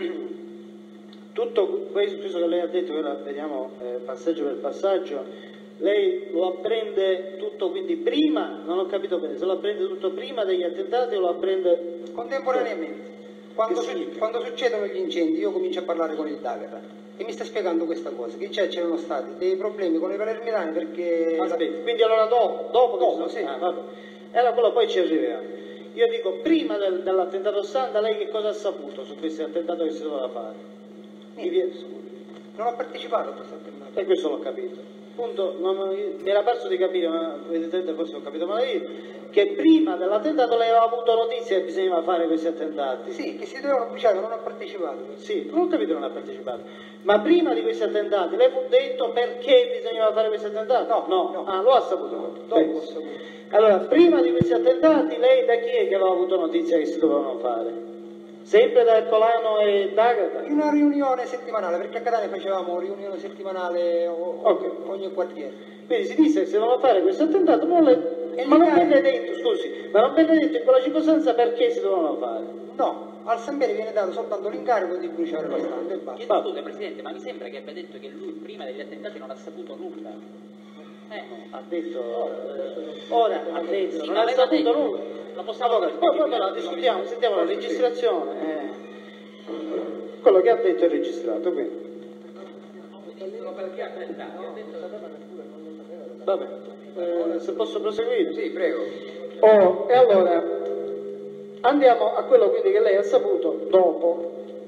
tutto questo, questo che lei ha detto, ora vediamo eh, passaggio per passaggio, lei lo apprende tutto quindi prima, non ho capito bene, se lo apprende tutto prima degli attentati o lo apprende
contemporaneamente? Quando, su, quando succedono gli incendi io comincio a parlare con il Dagat e mi sta spiegando questa cosa, che già c'erano stati dei problemi con i palermitani perché...
Aspetti, quindi allora dopo, dopo,
dopo
sono...
sì.
ah, vabbè. E allora quello poi ci arriviamo. Io dico, prima del, dell'attentato Standa lei che cosa ha saputo su questo attentato che si doveva fare?
Niente. Non ho partecipato a questo attentato.
E questo l'ho capito. Appunto, non, mi era perso di capire, ma evidentemente forse ho capito male io, che prima dell'attentato lei aveva avuto notizia che bisognava fare questi attentati.
Sì, che si dovevano bruciare, non ho partecipato.
Sì, non ho capito, non ha partecipato. Ma prima di questi attentati le fu detto perché bisognava fare questi attentati?
No,
no.
no.
Ah, lo ha saputo.
Dopo ho saputo.
Allora, prima di questi attentati lei da chi è che aveva avuto notizia che si dovevano fare? Sempre da Ercolano e Dagat?
In una riunione settimanale, perché a Catania facevamo riunione settimanale
okay.
ogni quartiere.
Quindi si disse che si dovevano fare questo attentato, ma, le... ma non venne detto, scusi, ma non venne detto in quella circostanza perché si dovevano fare?
No, al Samberi viene dato soltanto l'incarico di bruciare la stanza e basta.
Chiedo scusa Presidente, ma mi sembra che abbia detto che lui prima degli attentati non ha saputo nulla. Eh.
Ha detto, eh, ora ha detto,
sì,
non ha saputo
detto,
nulla.
la possiamo
Allora, poi, poi la discutiamo, sentiamo la registrazione. Eh. Quello che ha detto è registrato, quindi. Vabbè, eh, se posso proseguire?
Sì, prego.
Oh, e allora andiamo a quello quindi che lei ha saputo dopo.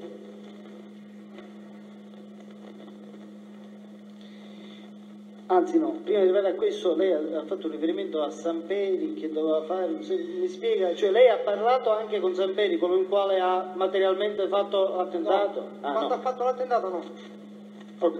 Anzi no, prima di arrivare a questo lei ha, ha fatto un riferimento a Samperi che doveva fare, se mi spiega, cioè lei ha parlato anche con Samperi, colui il quale ha materialmente fatto l'attentato?
No,
Ah,
quando
no.
ha fatto l'attentato no.
Ok.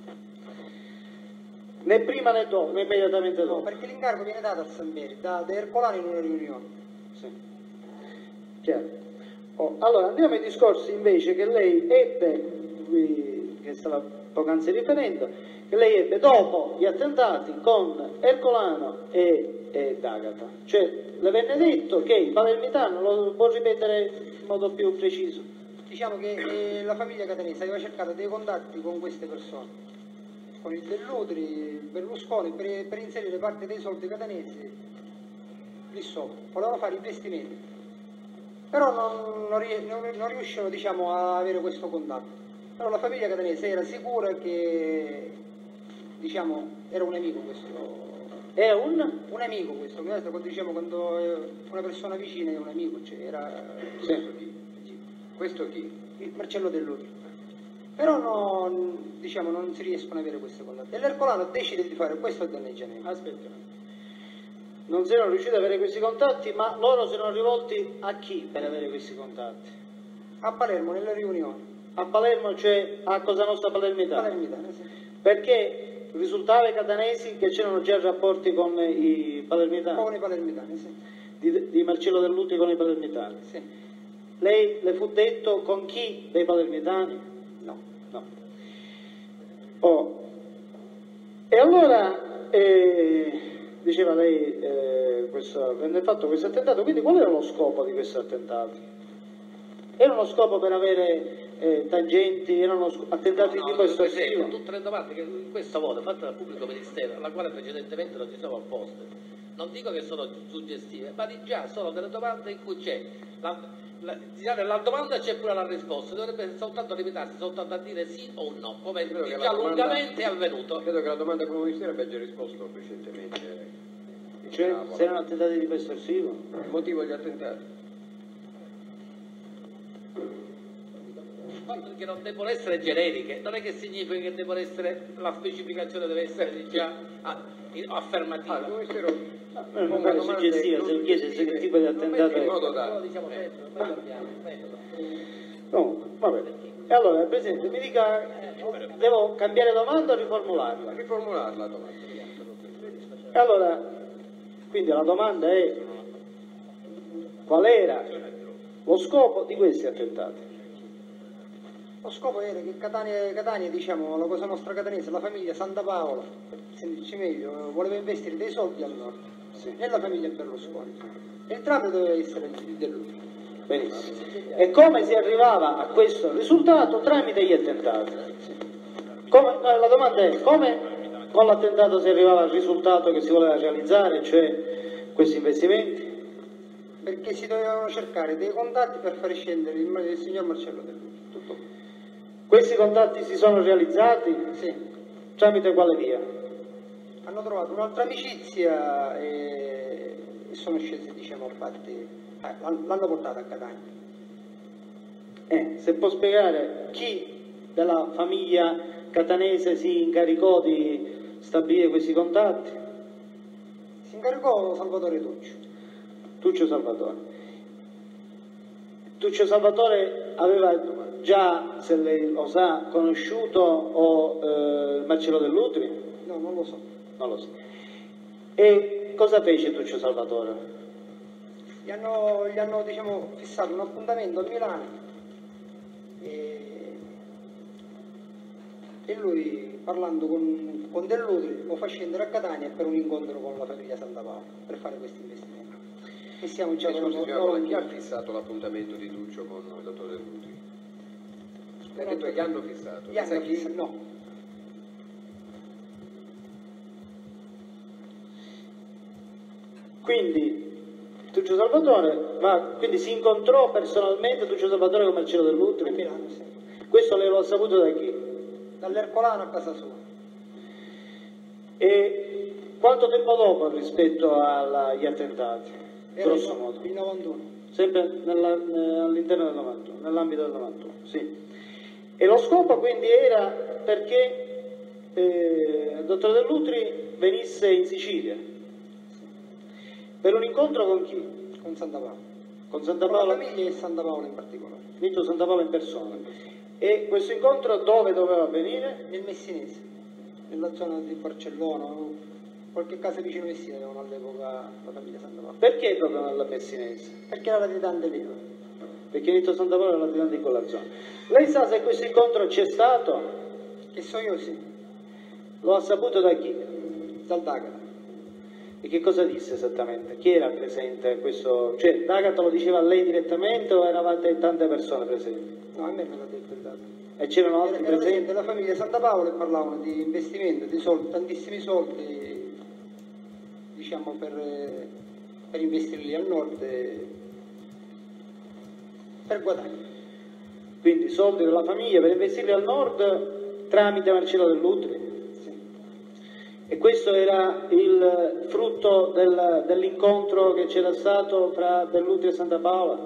Né prima né dopo, né immediatamente
No,
dopo.
perché l'incarico viene dato a Samperi, da, da Ercolano in una riunione.
Sì. Chiaro. Oh, allora andiamo ai discorsi invece che lei ebbe, qui, che stava poc'anzi riferendo, che lei ebbe dopo gli attentati con Ercolano e, e D'Agata. Cioè le venne detto che il palermitano, lo può ripetere in modo più preciso?
Diciamo che eh, la famiglia catanese aveva cercato dei contatti con queste persone, con il Dell'Utri, Berlusconi, per, per inserire parte dei soldi catanesi lì sopra. Volevano fare investimenti, però non, non, rie- non, non riuscivano, diciamo, a avere questo contatto. Però la famiglia catanese era sicura che, diciamo, era un amico questo.
È un?
Un amico questo, quando diciamo quando è una persona vicina è un amico, cioè era
Sì.
Questo chi?
il Marcello Dell'Utri. Però non, diciamo, non si riescono ad avere questo contatto. E l'Ercolano decide di fare questo danneggiamento.
Aspetta. Non si erano riusciti ad avere questi contatti, ma loro si erano rivolti a chi per avere questi contatti?
A Palermo, nelle riunioni.
A Palermo, cioè a Cosa Nostra Palermitana?
Palermitana, sì.
Perché risultava ai catanesi che c'erano già rapporti con i palermitani,
Con i palermitani, sì.
di, di Marcello Dell'Utri con i palermitani.
Sì.
Lei le fu detto con chi dei palermitani?
No.
No. Oh. E allora, eh, diceva lei, eh, questo, venne fatto questo attentato, quindi qual era lo scopo di questo attentato? Era uno scopo per avere eh, tangenti, erano sc- attentati
No,
di
no,
questo
per esempio,
tipo?
tutte le domande che in questa volta fatte dal pubblico ministero, alla quale precedentemente non ci siamo opposte, non dico che sono suggestive, ma di già sono delle domande in cui c'è la, la, la domanda e c'è pure la risposta, dovrebbe soltanto limitarsi soltanto a dire sì o no, come
Credo che
già
la domanda-
lungamente è avvenuto.
Credo che la domanda come ministero abbia già risposto precedentemente. eh,
Cioè,
in
se erano attentati di questo tipo?
Il motivo degli attentati?
Ma perché non devono essere generiche, non è che significa che devono essere, la specificazione deve essere già ah, affermativa.
Ah, il ministero
No, non pare suggestiva, se lo chiede se che tipo di attentato
in
è.
modo
Lo
da
diciamo sempre, noi abbiamo, metodo.
Comunque, va bene. E allora, Presidente, mi dica, devo cambiare domanda o riformularla?
riformulare la domanda.
E allora, quindi la domanda è qual era lo scopo di questi attentati?
Lo scopo era che Catania, Catania, diciamo, la Cosa Nostra catanese, la famiglia Santa Paola, sentirci meglio, voleva investire dei soldi al nord, nella famiglia Berlusconi. E il tramite doveva essere il Dell'Utri.
Benissimo. E come si arrivava a questo risultato? Tramite gli attentati. Come, no, la domanda è come con l'attentato si arrivava al risultato che si voleva realizzare, cioè questi investimenti?
Perché si dovevano cercare dei contatti per far scendere il, il signor Marcello Dell'Utri. Tutto qua.
Questi contatti si sono realizzati?
Sì.
Tramite quale via?
Hanno trovato un'altra amicizia e, e sono scesi, diciamo, infatti, eh, l'hanno portata a Catania.
Eh, se può spiegare chi della famiglia catanese si incaricò di stabilire questi contatti?
Si incaricò Salvatore Tuccio.
Tuccio Salvatore. Tuccio Salvatore aveva già, se lei lo sa, conosciuto o eh, Marcello Dell'Utri?
No, non lo so.
Non lo so. E cosa fece Tuccio Salvatore?
Gli hanno, gli hanno diciamo, fissato un appuntamento a Milano e, e lui, parlando con, con Dell'Utri, lo fa scendere a Catania per un incontro con la famiglia Santa Paola per fare questi investimenti. E siamo già
Eh, scusi,
con
signora, chi ha fissato l'appuntamento di Tuccio con il dottor Dell'Utri? Ha detto che gli hanno fissato.
Gli hanno
Sa chi?
fissato, no.
Quindi Tuccio Salvatore, ma quindi si incontrò personalmente Tuccio Salvatore con Marcello Dell'Utri?
A Milano, sì.
Questo lei lo ha saputo da chi?
Dall'Ercolano a casa sua.
E quanto tempo dopo rispetto alla- agli attentati?
Era
Grosso
il,
modo.
il novantuno.
Sempre nella- ne- all'interno del novantuno, nell'ambito del novantuno, sì. E lo scopo quindi era perché eh, il dottor Dell'Utri venisse in Sicilia per un incontro con chi?
Con Santa Paola.
Con Santa
Con la
Paola,
famiglia e Santa Paola in particolare.
Nitto Santa Paola in persona. E questo incontro dove doveva avvenire?
Nel Messinese, nella zona di Barcellona, o qualche casa vicino Messina avevano all'epoca la famiglia Santa Paola.
Perché proprio nella Messinese?
Perché era latitante lì.
Perché Nitto Santa Paola era latitante in quella zona. Lei sa se questo incontro c'è stato?
Che so io sì,
Lo ha saputo da chi?
dal D'Agata.
E che cosa disse esattamente? Chi era presente a questo? Cioè, D'Agata lo diceva a lei direttamente o eravate tante persone presenti?
No, a me me l'ha detto il D'Agata.
E c'erano
Era,
altri
era
presenti?
presente la famiglia Santa Paola e parlavano di investimento, di soldi, tantissimi soldi, diciamo, per, eh, per investirli al nord, eh, per guadagno.
Quindi soldi della famiglia per investirli al nord tramite Marcello Dell'Utri. E questo era il frutto del- dell'incontro che c'era stato fra Dell'Utri e Santa Paola?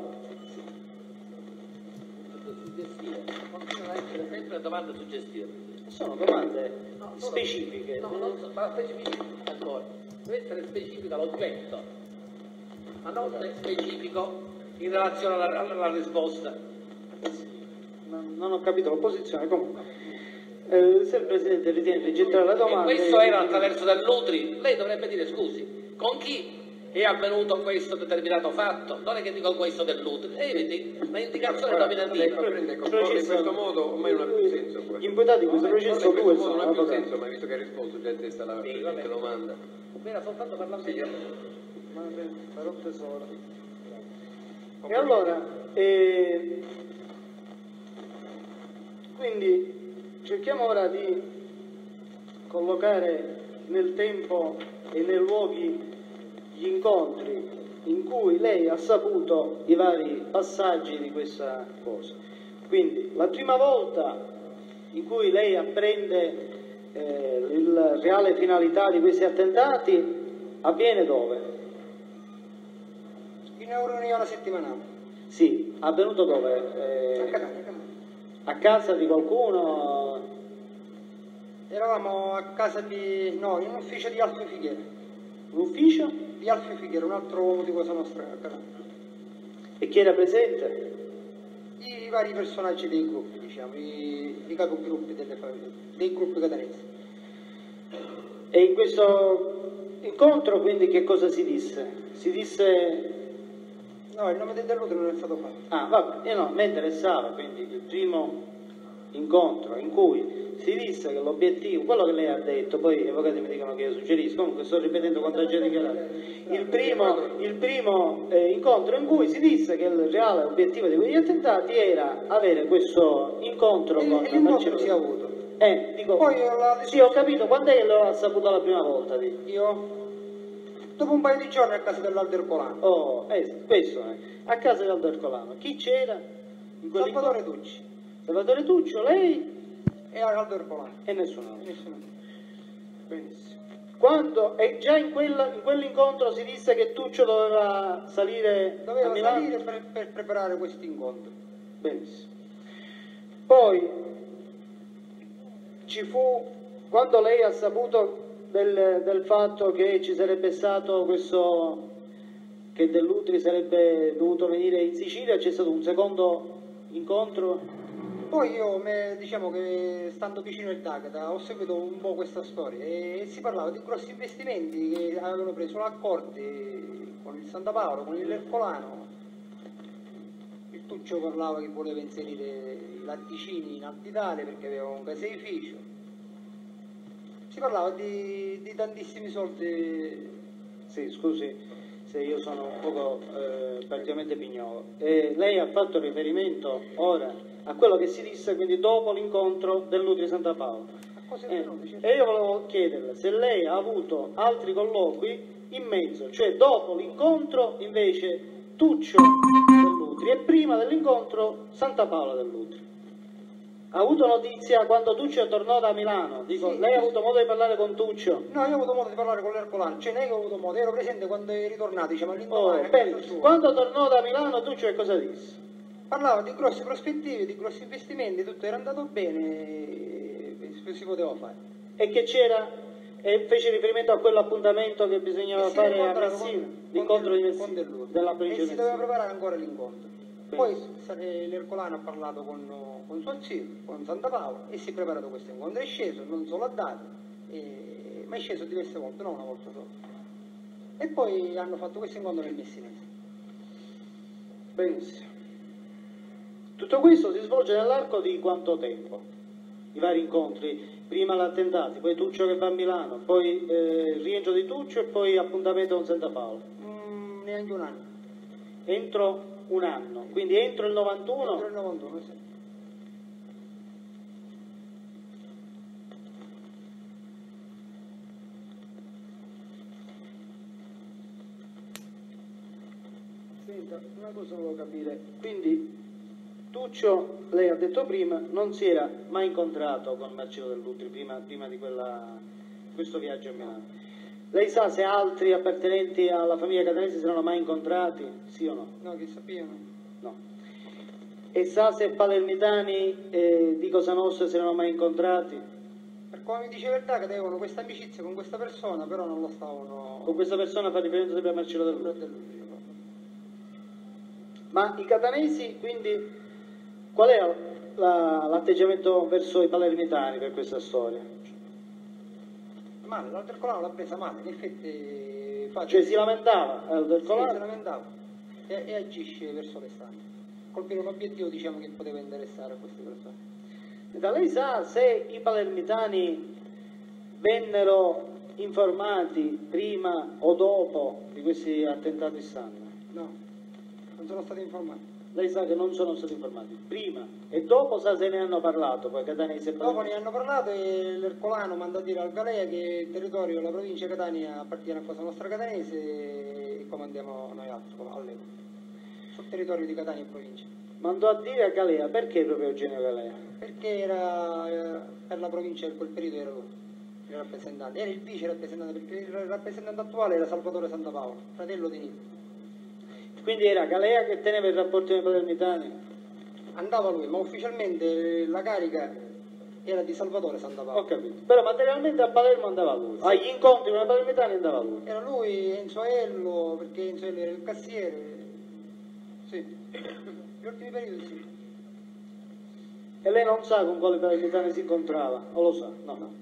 Suggestive. Continuano a essere sempre domande suggestive.
Sono domande
No, solo-
specifiche.
No, non so, ma specifico ancora. Deve essere specifico l'oggetto, ma non specifico in relazione alla, alla risposta.
Non, non ho capito l'opposizione, comunque. Eh, se il Presidente ritiene di gettare la domanda...
E questo era attraverso Dell'Utri. Lei dovrebbe dire, scusi, con chi è avvenuto questo determinato fatto? Non è che dico questo Dell'Utri. E vedi, la indicazione nominativa.
Ecco, prende, ecco, in questo modo ormai non ha più senso.
Gli imputati in questo processo
in
due
questo modo
sono
non ha più
avvocati.
senso, ma visto che ha risposto già in testa alla
Sì,
precedente
vabbè.
domanda.
Era soltanto per la
Sì,
Farò tesoro. E allora, eh, quindi cerchiamo ora di collocare nel tempo e nei luoghi gli incontri in cui lei ha saputo i vari passaggi di questa cosa. Quindi la prima volta in cui lei apprende eh, la reale finalità di questi attentati avviene dove?
In una riunione settimanale,
Sì, avvenuto dove?
a
Eh,
Catania.
a casa di qualcuno?
Eravamo a casa di, no, in un ufficio di Alfio Fighiera,
Un ufficio?
di Alfio Fighiera, un altro uomo di Cosa Nostra a Catania.
E chi era presente?
I, i vari personaggi dei gruppi, diciamo, i, i capogruppi delle famiglie, dei gruppi catanesi.
E in questo incontro quindi che cosa si disse? Si disse...
No, il nome del Dell'Utri non è stato fatto.
Ah, vabbè, eh no, mi interessava quindi il primo incontro in cui si disse che l'obiettivo, quello che lei ha detto, poi gli avvocati mi dicono che io suggerisco, comunque sto ripetendo quanto ha già dichiarato, il primo, il primo eh, incontro in cui si disse che il reale obiettivo di quegli attentati era avere questo incontro
E
con
e l'incontro
Marcello.
si è avuto.
Eh, dico,
Poi la
sì, ho capito, quando è che lo ha saputo la prima volta? Dico?
io, dopo un paio di giorni a casa dell'Aldercolano,
Oh, eh, questo è, a casa di Aldo Ercolano, chi c'era? In quell'incontro?
Salvatore Tucci
Salvatore Tuccio, lei
e Aldercolano.
e nessuno altro.
Nessuno.
Benissimo. Quando, e già in, quella- in quell'incontro si disse che Tuccio doveva salire a
Doveva
Milano?
salire per, per preparare questo incontro.
Benissimo. Poi ci fu, quando lei ha saputo del, del fatto che ci sarebbe stato questo, che Dell'Utri sarebbe dovuto venire in Sicilia, c'è stato un secondo incontro?
Poi io, me- diciamo che stando vicino al D'Agata, ho seguito un po' questa storia e si parlava di grossi investimenti che avevano preso accordi con il Santa Paola, con il Lercolano. Il Tuccio parlava che voleva inserire i latticini in Alta Italia perché aveva un caseificio. Si parlava di, di tantissimi soldi.
Sì, scusi se io sono un poco eh, praticamente pignolo. Eh, lei ha fatto riferimento ora a quello che si disse quindi dopo l'incontro dell'Utri Santa Paola.
A cose
Eh,
avvenute, certo.
e io volevo chiederle se lei ha avuto altri colloqui in mezzo, cioè dopo l'incontro invece Tuccio Dell'Utri e prima dell'incontro Santa Paola Dell'Utri. Ha avuto notizia quando Tuccio tornò da Milano? Dico,
Sì.
lei ha avuto modo di parlare con Tuccio?
No, io ho avuto modo di parlare con l'Ercolano, cioè non è che ho avuto modo, ero presente quando è ritornato, diciamo
Oh,
all'indomani. a
bene.
casa sua.
Quando tornò da Milano Tuccio che cosa disse?
Parlava di grossi prospettive, di grossi investimenti, tutto era andato bene e si poteva fare.
E che c'era? E fece riferimento a quell'appuntamento che bisognava
E si
fare a
incontrarono
Messina,
con-
l'incontro di
con
Messina,
Dell'Utri.
della provincia
e
di
si doveva
Messina.
preparare ancora l'incontro. Poi eh, l'Ercolano ha parlato con, con suo zio, con Santa Paola, e si è preparato questo incontro. È sceso, non solo a date, eh, ma è sceso diverse volte, non una volta sola. E poi hanno fatto questo incontro nel Messinese.
Benissimo. Tutto questo si svolge nell'arco di quanto tempo? I vari incontri, prima l'attentato, poi Tuccio che va a Milano, poi eh, il rientro di Tuccio e poi appuntamento con Santa Paola.
Mm, neanche un anno.
Entro un anno, quindi entro il novantuno.
Entro il novantuno, sì.
Senta, una cosa volevo capire, quindi Tuccio, lei ha detto prima, non si era mai incontrato con Marcello Dell'Utri prima, prima di quella, questo viaggio a Milano. Lei sa se altri appartenenti alla famiglia catanese si erano mai incontrati, sì o no?
No, che sappiano.
No. E sa se palermitani eh, di Cosa Nostra si erano mai incontrati?
Per come mi dice la verità, che avevano questa amicizia con questa persona, però non lo stavano...
Con questa persona fa riferimento sempre a Marcello Dell'Utri.
Dell'Utri.
Ma i catanesi, quindi, qual è la- l'atteggiamento verso i palermitani per questa storia?
Male, l'altro Ercolano l'ha presa male, in effetti fa...
Cioè si lamentava eh, del
Sì,
colano?
si lamentava e, e agisce verso le strade. Colpire un obiettivo, diciamo, che poteva interessare a queste persone.
Da lei sa se i palermitani vennero informati prima o dopo di questi attentati in Sandra?
No, non sono stati informati.
Lei sa che non sono stati informati prima e dopo sa se ne hanno parlato poi catanesi e
Dopo ne
palermitani.
hanno parlato e l'Ercolano manda a dire al Galea che il territorio della provincia di Catania appartiene a Cosa Nostra Catanese e comandiamo noi altri all'epoca, sul territorio di Catania e provincia.
Mandò a dire a Galea, perché proprio Eugenio Galea?
Perché era eh, per la provincia in quel periodo era lui, il rappresentante, era il vice rappresentante, perché il rappresentante attuale era Salvatore Santa Paola, fratello di Nino.
Quindi era Galea che teneva il rapporto con i palermitani?
Andava lui, ma ufficialmente la carica era di Salvatore Santa Paola.
Ho capito, però materialmente a Palermo andava lui, agli incontri con i palermitani andava lui.
Era lui, Enzo Ello, perché Enzo Ello era il cassiere. Sì, gli ultimi periodi sì.
E lei non sa con quale palermitani si incontrava, o lo sa? No, no.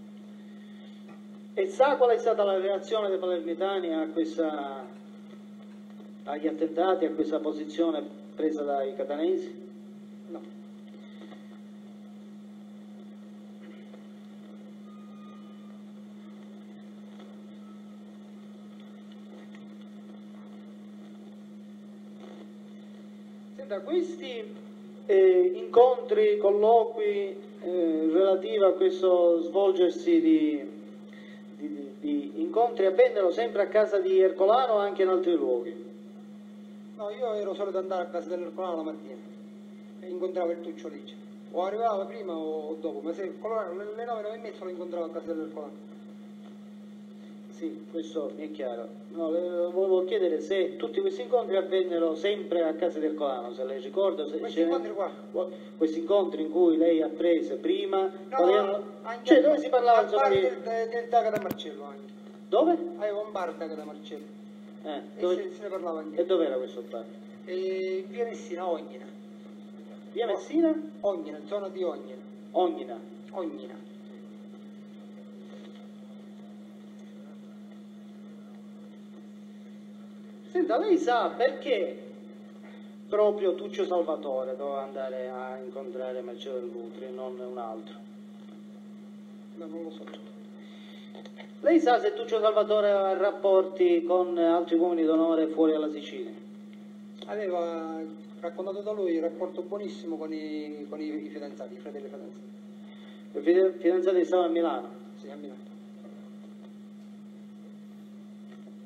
E sa qual è stata la reazione dei palermitani a questa, agli attentati, a questa posizione presa dai catanesi?
No.
Senta, questi eh, incontri, colloqui eh, relativi a questo svolgersi di, di, di, di incontri avvennero sempre a casa di Ercolano o anche in altri luoghi?
No, io ero solito andare a casa dell'Ercolano la mattina e incontravo il Tuccio lì. O arrivava prima o dopo, ma se il Colorano alle nove, nove e mezza lo incontravo a casa dell'Ercolano.
Sì, questo mi è chiaro. No, le volevo chiedere se tutti questi incontri avvennero sempre a casa del Colano, se lei ricorda. Se
Questi
ce-
incontri qua?
Questi incontri in cui lei ha preso prima...
No,
quali erano-
anche
cioè
al-
dove si parlava
al
insomma
bar
di...
del, del, del Daga da Marcello anche.
Dove?
Avevo un bar Daga da Marcello
Eh,
e
dove...
se, se ne parlava anche.
E dov'era questo bar?
E in via Messina, Ognina.
Via Messina?
Ognina, zona di Ognina.
Ognina.
Ognina.
Senta, lei sa perché proprio Tuccio Salvatore doveva andare a incontrare Marcello Dell'Utri e non un altro?
No, non lo so.
Lei sa se Tuccio Salvatore aveva rapporti con altri uomini d'onore fuori alla Sicilia?
Aveva raccontato da lui un rapporto buonissimo con i, con i, i fidanzati, i fratelli fidanzati.
I fide- fidanzati stavano a Milano.
Sì, a Milano.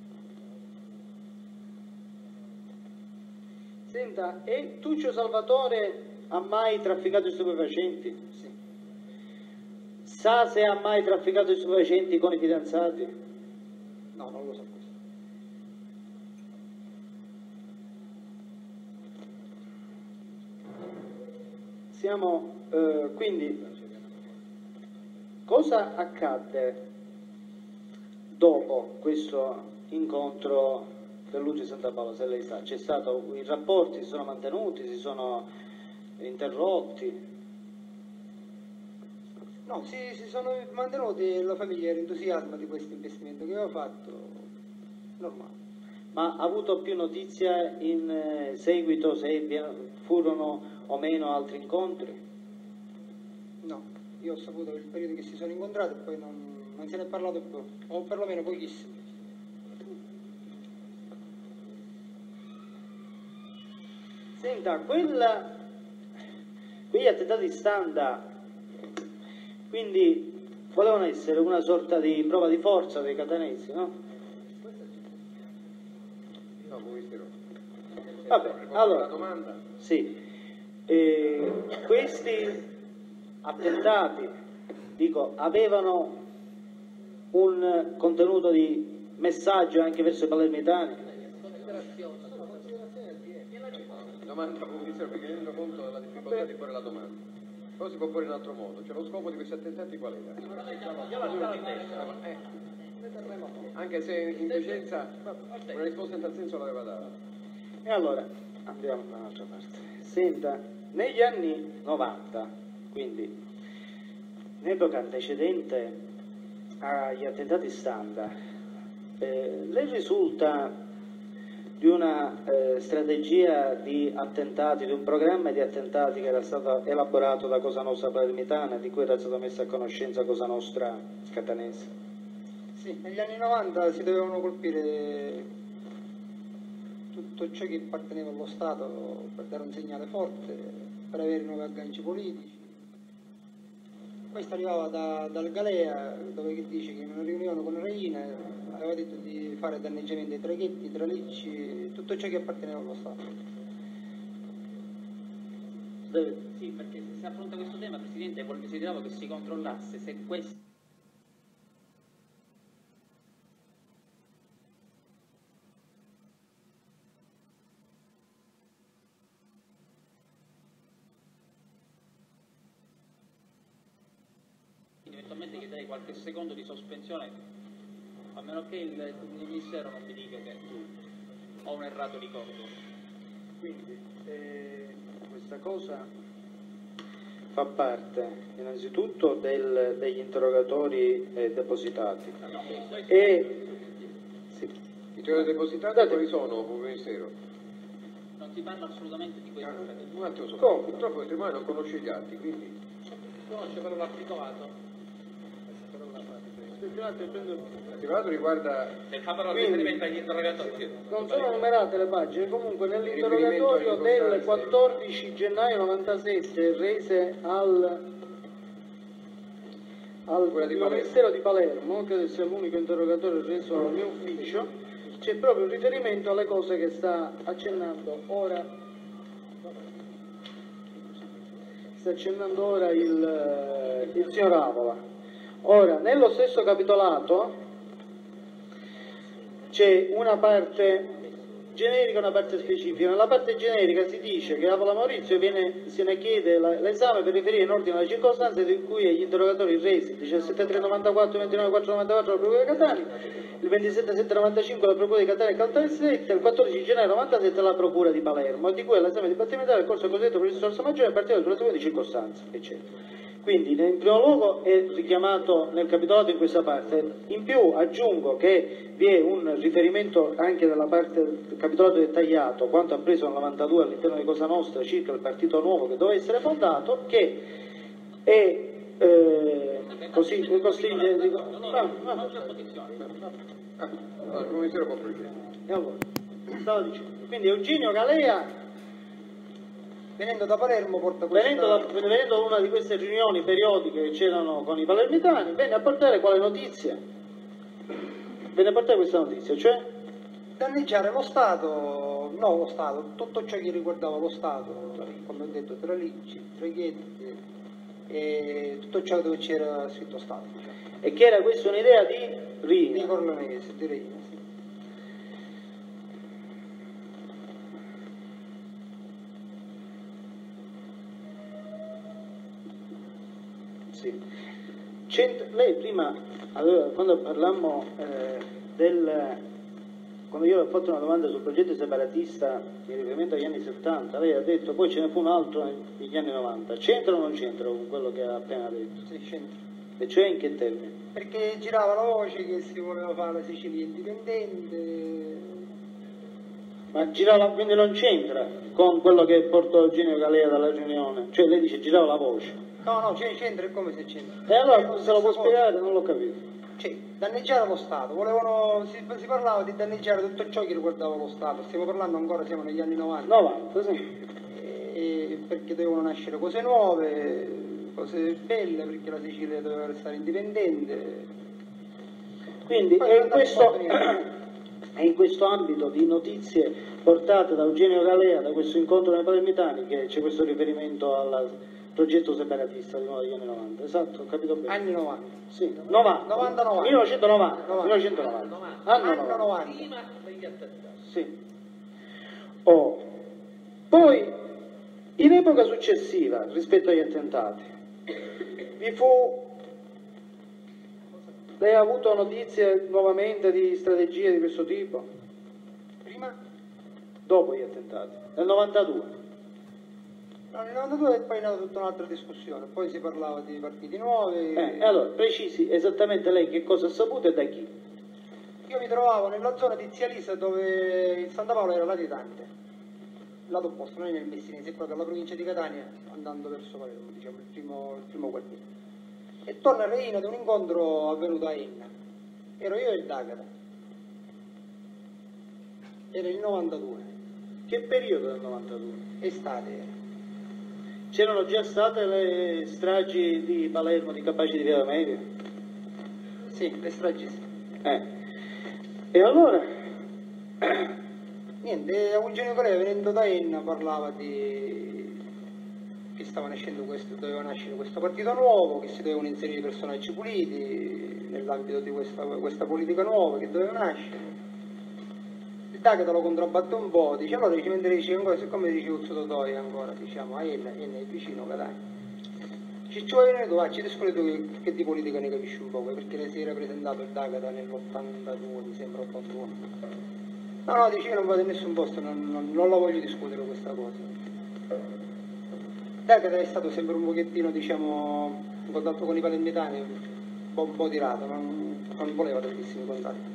Senta, e Tuccio Salvatore ha mai trafficato stupefacenti?
Sì.
Sa se ha mai trafficato stupefacenti con i fidanzati?
No, non lo so questo.
Siamo, eh, quindi, cosa accadde dopo questo incontro del Luigi Santa Paola, se lei sa? C'è stato, i rapporti si sono mantenuti, si sono interrotti?
No, si, si sono mantenuti, la famiglia era entusiasma di questo investimento che aveva fatto, normale.
Ma ha avuto più notizia in eh, seguito se vi- furono o meno altri incontri?
No, io ho saputo il periodo che si sono incontrati e poi non, non se ne è parlato più, o perlomeno pochissimo.
Senta, quella, quegli attentati Standa, quindi volevano essere una sorta di prova di forza dei catanesi, no?
No, ministero.
Vabbè, allora,
La domanda.
sì, eh, questi attentati, dico, avevano un contenuto di messaggio anche verso i palermitani?
Domanda, ministero, perché rendo conto della difficoltà di porre la domanda. Però si può porre in un altro modo, cioè lo scopo di questi attentati qual era? Eh, anche se in decenza una risposta in tal senso l'aveva data.
E allora, andiamo da un'altra parte. Senta, negli anni novanta, quindi in epoca antecedente agli attentati Standa, eh, le risulta di una eh, strategia di attentati, di un programma di attentati che era stato elaborato da Cosa Nostra Palermitana, di cui era stata messa a conoscenza Cosa Nostra Catanese?
Sì, negli anni novanta si dovevano colpire tutto ciò che apparteneva allo Stato per dare un segnale forte, per avere nuovi agganci politici. Questo arrivava da, dal Galea, dove che dice che in una riunione con Reina aveva detto di fare danneggiamenti ai traghetti, tralicci, tutto ciò che apparteneva allo Stato.
Sì, perché se si affronta questo tema, Presidente, desideravo che si controllasse se questo... Eventualmente chiederei qualche secondo di sospensione, a meno che il, il Ministero non mi dica che ho un errato ricordo.
Quindi eh, questa cosa fa parte innanzitutto del, degli interrogatori eh, depositati.
No, questo-
E sì,
I tuoi depositati
Date-
quali sono, ministero?
non si parla assolutamente di questo.
Un attimo solo.
Come?
Purtroppo il tribunale non conosce gli atti, quindi
Conosce però l'articolato?
l'articolato riguarda
Se fa però
Quindi-
riferimento agli interrogatori.
non sono numerate le pagine, comunque
riferimento
nell'interrogatorio
alle
del
circostanze.
quattordici gennaio novantasette rese al, al
Quella di Palermo.
Ministero di Palermo, che sia l'unico interrogatorio reso al mio ufficio, c'è proprio un riferimento alle cose che sta accennando ora, sta accennando ora il, il signor Avola. Ora, nello stesso capitolato c'è una parte generica e una parte specifica. Nella parte generica si dice che Avola Maurizio viene, se ne chiede la- l'esame per riferire in ordine alle circostanze di cui agli interrogatori resi il diciassette tre novantaquattro, ventinove quattro novantaquattro alla Procura di Catania, il ventisette sette novantacinque alla Procura di Catania e Caltanissetta, il quattordici gennaio novantasette alla Procura di Palermo, e di cui all'esame dibattimentale del corso del cosiddetto processo Orsa Maggiore a partire dalle seguenti circostanze, eccetera. Quindi in primo luogo è richiamato nel capitolato in questa parte. In più aggiungo che vi è un riferimento anche nella parte del capitolato dettagliato, quanto appreso nel novantadue all'interno di Cosa Nostra circa il partito nuovo che doveva essere fondato, che è eh, così costringe... dico- no, no,
Non c'è opposizione.
ah, allora, il ministero può procedere.
e allora, stavo dicendo. Quindi Eugenio Galea,
Venendo da Palermo porta questa...
venendo da, venendo da una di queste riunioni periodiche che c'erano con i palermitani, venne a portare quale notizia? Venne a portare questa notizia, cioè
danneggiare lo Stato Stato, no lo Stato, tutto ciò che riguardava lo Stato, come ho detto, tra leggi, traghetti e tutto ciò dove c'era scritto Stato. Diciamo.
E che era questa un'idea di Rina?
Di Corleonesi, di Rina, sì.
Sì. Cent- lei prima, allora, quando parlammo eh, del... quando io ho fatto una domanda sul progetto separatista in riferimento agli anni settanta, lei ha detto poi ce ne fu un altro negli anni novanta. C'entra o non c'entra con quello che ha appena detto?
Sì, c'entra.
E cioè in che termini?
Perché girava la voce che si voleva fare la Sicilia indipendente.
Ma girava, quindi non c'entra con quello che portò Eugenio Galea dalla riunione? Cioè lei dice girava la voce?
No, no, c'entra, è come se c'entra.
E allora se lo può spiegare? Non l'ho capito.
Cioè, danneggiare lo Stato, volevano, si, si parlava di danneggiare tutto ciò che riguardava lo Stato, stiamo parlando ancora, siamo negli anni novanta.
novanta, sì.
E, perché dovevano nascere cose nuove, cose belle, perché la Sicilia doveva restare indipendente.
Quindi è in, questo, è in questo ambito di notizie portate da Eugenio Galea, da questo incontro nei Palermitani, che c'è questo riferimento al progetto separatista di nuovo degli anni novanta, esatto, ho capito bene.
Anni novanta.
Sì, novanta.
novanta novanta.
millenovecentonovanta.
novanta.
millenovecentonovanta.
Anno
Anno
novanta.
Prima degli attentati.
Sì. Oh. Poi, in epoca successiva rispetto agli attentati, vi fu... Lei ha avuto notizie nuovamente di strategie di questo tipo?
Prima?
Dopo gli attentati, nel novantadue.
No, nel novantadue e poi è nata tutta un'altra discussione, poi si parlava di partiti nuovi.
Eh, e allora, precisi esattamente lei che cosa ha saputo e da chi?
Io mi trovavo nella zona di Zia Lisa dove il Santa Paolo era latitante, lato opposto, non è nel Messinese, è proprio alla provincia di Catania, andando verso Palermo, diciamo, il primo, il primo quartiere. E torno a Reina da un incontro avvenuto a Enna. Ero io e il D'Agata. Era il novantadue.
Che periodo del novantadue?
Estate era.
C'erano già state le stragi di Palermo, di Capaci di Via Media?
Sì, le stragi sì.
Eh. E allora?
Niente, Eugenio Galea venendo da Enna parlava di... che stava nascendo questo, doveva nascere questo partito nuovo, che si dovevano inserire personaggi puliti nell'ambito di questa, questa politica nuova che doveva nascere. Il D'Agata lo contrabbatte un po', dice allora dice, mentre dice ancora, siccome dice Uzzo Totoi ancora, diciamo, a Enna, Enna è vicino Catania. Ci ci vuoi venire tu, ah, ci descuri tu che, che di politica ne capisci un po', perché lei si era presentato il D'Agata nell'ottantadue, mi sembra ottantuno. No, no, dice io non vado in nessun posto, non, non, non la voglio discutere questa cosa. D'Agata è stato sempre un pochettino, diciamo, in contatto con i palermitani, un po', un po' tirato, non, non voleva tantissimi contatti.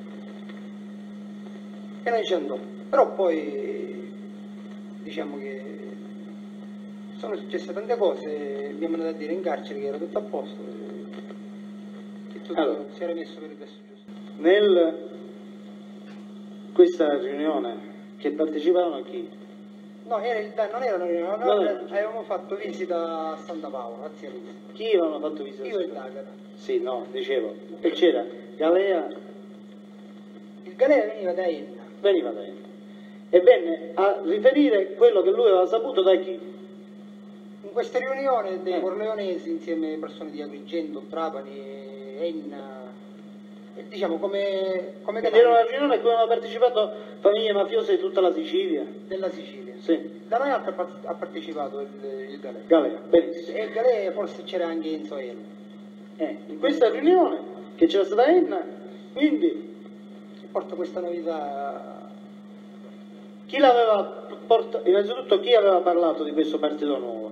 E noi ci andò. Però poi, diciamo che sono successe tante cose, mi hanno andato a dire in carcere che era tutto a posto, che tutto
allora,
si era messo per il verso giusto.
Nel questa riunione che parteciparono chi?
No, era il, non era una riunione,
No,
no,
no.
avevamo fatto visita a Santa Paola, a Zia Lisa.
Chi avevano fatto visita?
Io e il D'Agata.
Sì, no, dicevo. E c'era Galea,
Il Galea veniva da Enna.
veniva da Enna. E venne a riferire quello che lui aveva saputo da chi?
In questa riunione dei
Eh.
corleonesi insieme a persone di Agrigento, Trapani, Enna, e diciamo come, come
Quindi era una
Catania,
riunione a cui avevano partecipato famiglie mafiose di tutta la Sicilia.
della Sicilia.
Sì,
Da noi altri ha par- ha partecipato il, il Galea.
Galea, benissimo.
E il Galea forse c'era anche Enzo Eno.
Eh, in questa riunione che c'era stata Enna, quindi
Porta questa novità.
chi l'aveva portato? Innanzitutto chi aveva parlato di questo partito nuovo?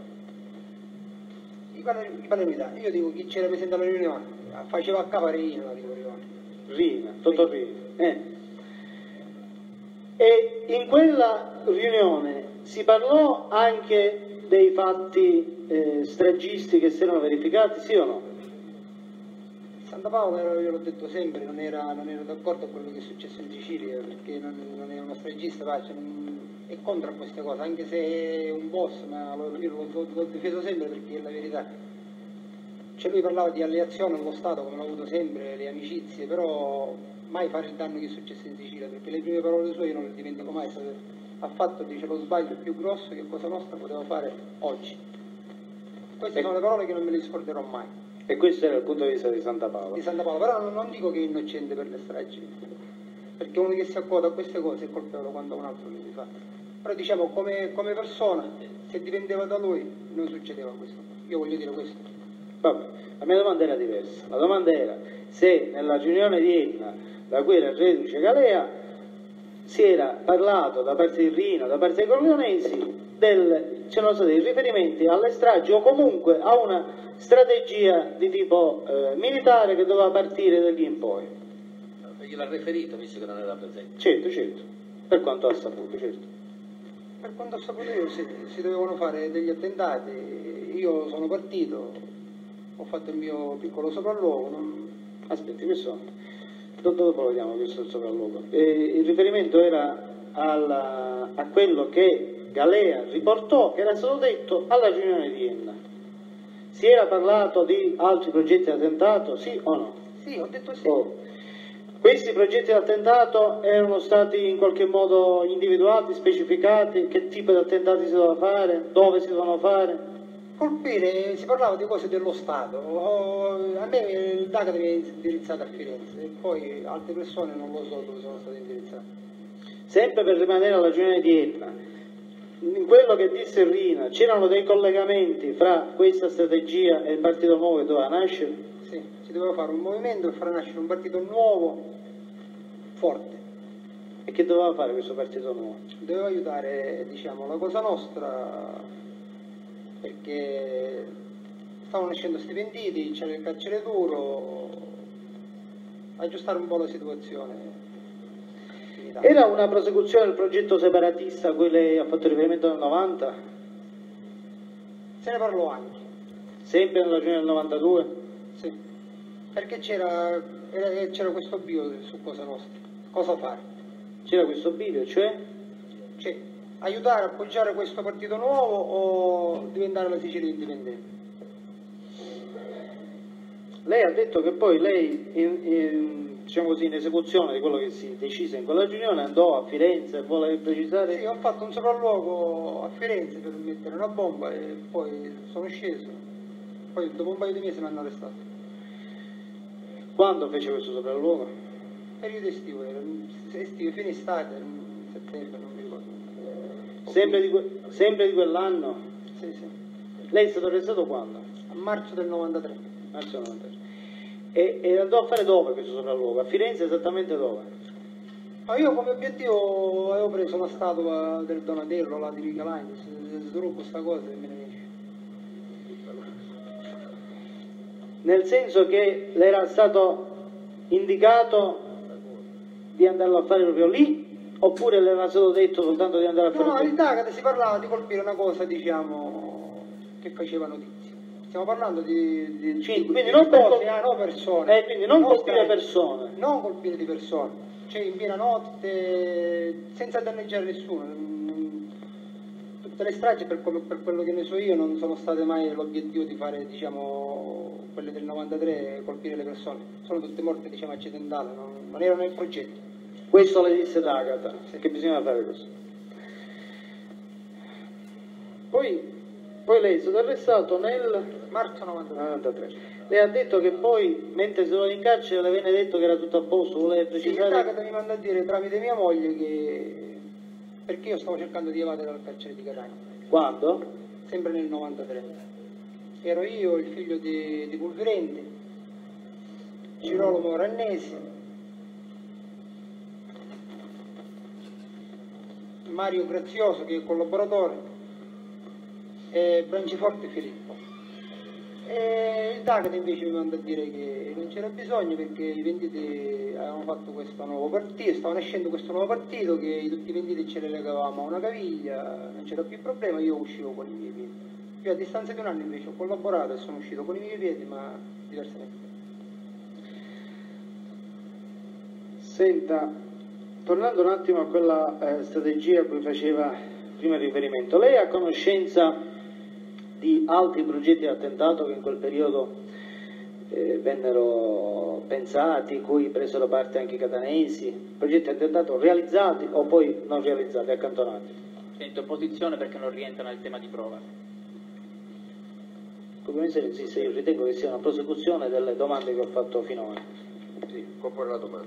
I paler- i palermitani. Io dico chi c'era presente alla riunione. Faceva a capo Reina la riunione.
Rina, Totò Rina. Eh. E in quella riunione si parlò anche dei fatti eh, stragisti che si erano verificati, sì o no?
Santa Paola, io l'ho detto sempre, non era, non era d'accordo con quello che è successo in Sicilia, perché non, non è uno stragista, va, cioè non, è contro queste cose, anche se è un boss, ma lo, io l'ho, l'ho- l'ho difeso sempre perché è la verità. Cioè lui parlava di alleazione allo Stato, come l'ha avuto sempre, le amicizie, però mai fare il danno che è successo in Sicilia, perché le prime parole sue io non le dimentico mai, state- ha fatto, dice, lo sbaglio più grosso che Cosa Nostra poteva fare oggi. Queste
e...
sono le parole che non me le scorderò mai.
E questo era il punto di vista di Santa Paola.
Di Santa Paola, però non, non dico che è innocente per le stragi, perché uno che si accoda a queste cose è colpevole quando un altro le fa. Però diciamo, come, come persona, se dipendeva da lui, non succedeva questo. Io voglio dire questo.
Vabbè, la mia domanda era diversa. La domanda era se nella riunione di Etna, da cui era reduce Galea, si era parlato da parte di Rina, da parte dei corleonesi, del, c'erano stati riferimenti alle stragi o comunque a una strategia di tipo eh, militare che doveva partire da lì in poi.
Gliel'ha riferito, visto che non era presente.
Certo, certo, per quanto ha saputo, certo.
Per quanto ho saputo io si, si dovevano fare degli attentati, io sono partito, ho fatto il mio piccolo sopralluogo. Non...
Aspetti, questo, dopo lo vediamo questo sopralluogo. E il riferimento era alla, a quello che Galea riportò, che era stato detto alla riunione di Enna. Si era parlato di altri progetti di attentato, sì o no?
Sì, ho detto sì.
Oh. Questi progetti di attentato erano stati in qualche modo individuati, specificati, che tipo di attentati si doveva fare, dove si dovevano fare?
Colpire, si parlava di cose dello Stato, a me il D A C A mi è indirizzato a Firenze e poi altre persone non lo so dove sono state indirizzate.
Sempre per rimanere alla riunione di Etna, in quello che disse Rina, c'erano dei collegamenti fra questa strategia e il Partito Nuovo che doveva nascere?
Sì, si doveva fare un movimento e far nascere un partito nuovo, forte.
E che doveva fare questo partito nuovo?
Doveva aiutare, diciamo, la Cosa Nostra, perché stavano nascendo sti pentiti, c'era il carcere duro, aggiustare un po' la situazione.
Era una prosecuzione del progetto separatista a cui lei ha fatto riferimento nel novanta?
Se ne parlò anche.
Sempre nella riunione del novantadue?
Sì, perché c'era, c'era questo bivio su Cosa Nostra, cosa fare?
C'era questo bivio, cioè?
Cioè, aiutare, appoggiare questo partito nuovo o diventare la Sicilia indipendente?
Lei ha detto che poi lei, in, in, diciamo così, in esecuzione di quello che si decise in quella riunione, andò a Firenze, vuole precisare?
Sì, ho fatto un sopralluogo a Firenze per mettere una bomba e poi sono sceso, poi dopo un paio di mesi mi hanno arrestato.
Quando fece questo sopralluogo?
Periodo estivo, era estivo, fine estate, settembre, non mi ricordo.
Sempre di, que sempre di quell'anno?
Sì, sì.
Lei è stato arrestato quando?
A marzo del novantatré.
Marzo del novantatré. E, e andò a fare dove questo sopralluogo? A Firenze esattamente dove?
Ma io come obiettivo avevo preso la statua del Donatello, là di Michelangelo, se sviluppo questa cosa e me ne esce.
Nel senso che le era stato indicato di andarlo a fare proprio lì, oppure le era stato detto soltanto di andare a fare...
No, no, in D A C A si parlava di colpire una cosa, diciamo, che faceva notizia. Stiamo parlando di... di,
Quindi,
di,
quindi
di
non
cose,
per...
ah, no persone.
Eh, quindi non colpire
stragi,
persone.
Non colpire di persone. Cioè in piena notte, senza danneggiare nessuno. Tutte le stragi, per, come, per quello che ne so io, non sono state mai l'obiettivo di fare, diciamo, quelle del novantatré, colpire le persone. Sono tutte morte, diciamo, accidentali, non, non erano nel progetto.
Questo le disse D'Agata, sì, che bisogna fare così. Poi, poi lei è stato arrestato nel
marzo novantatré.
novantatré. Lei ha detto che poi, mentre si trovava in carcere, le venne detto che era tutto a posto, voleva precisare...
Sì, D'Agata mi manda a dire tramite mia moglie che... perché io stavo cercando di evadere dal carcere di Catania.
Quando?
Sempre nel novantatré. Ero io, il figlio di, di Pulvirenti, Girolamo Rannesi, Mario Grazioso, che è collaboratore, e Branciforte Filippo. E il D A C A invece mi manda a dire che non c'era bisogno perché i venditi avevano fatto questo nuovo partito, stava nascendo questo nuovo partito, che tutti i venditi ce li legavamo a una caviglia, non c'era più problema, io uscivo con i miei piedi. Io a distanza di un anno invece ho collaborato e sono uscito con i miei piedi, ma diversamente.
Senta, tornando un attimo a quella eh, strategia a cui faceva prima riferimento, lei ha conoscenza di altri progetti di attentato che in quel periodo eh, vennero pensati, cui presero parte anche i catanesi, progetti attentato realizzati o poi non realizzati, accantonati?
È interposizione perché non rientra nel tema di prova.
Come insiste, io ritengo che sia una prosecuzione delle domande che ho fatto finora.
Sì, può porre la domanda.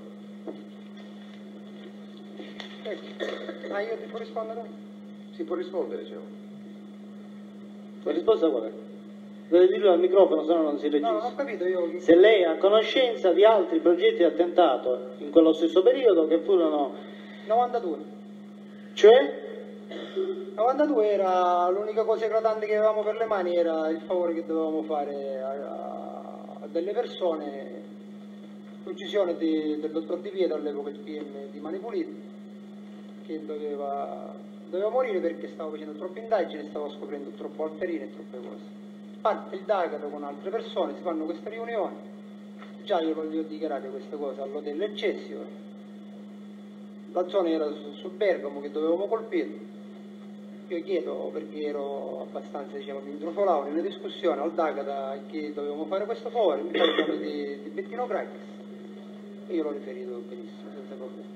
Ecco. Ah, io devo rispondere?
Si può rispondere, diciamo.
La risposta qual è? Deve dirlo al microfono, se no non si registra.
No, non ho capito io.
Se lei è a conoscenza di altri progetti di attentato in quello stesso periodo che furono...
novantadue.
Cioè?
novantadue era l'unica cosa eclatante che avevamo per le mani, era il favore che dovevamo fare a, a delle persone, l'uccisione di, del dottor Di Pietro, all'epoca il P M di Mani Pulite, che doveva, doveva morire perché stava facendo troppe indagini, stava scoprendo troppo alferine e troppe cose. Parte il Dagato con altre persone, si fanno queste riunioni, già io le ho dichiarate queste cose all'hotel Excelsior, la zona era su, su Bergamo che dovevamo colpire. Io chiedo, perché ero abbastanza, diciamo, mi intrufolavo nelle discussioni al Dagata che dovevamo fare questo favore, mi fa il nome di, di Bettino Cracchis e io l'ho riferito benissimo, senza problemi.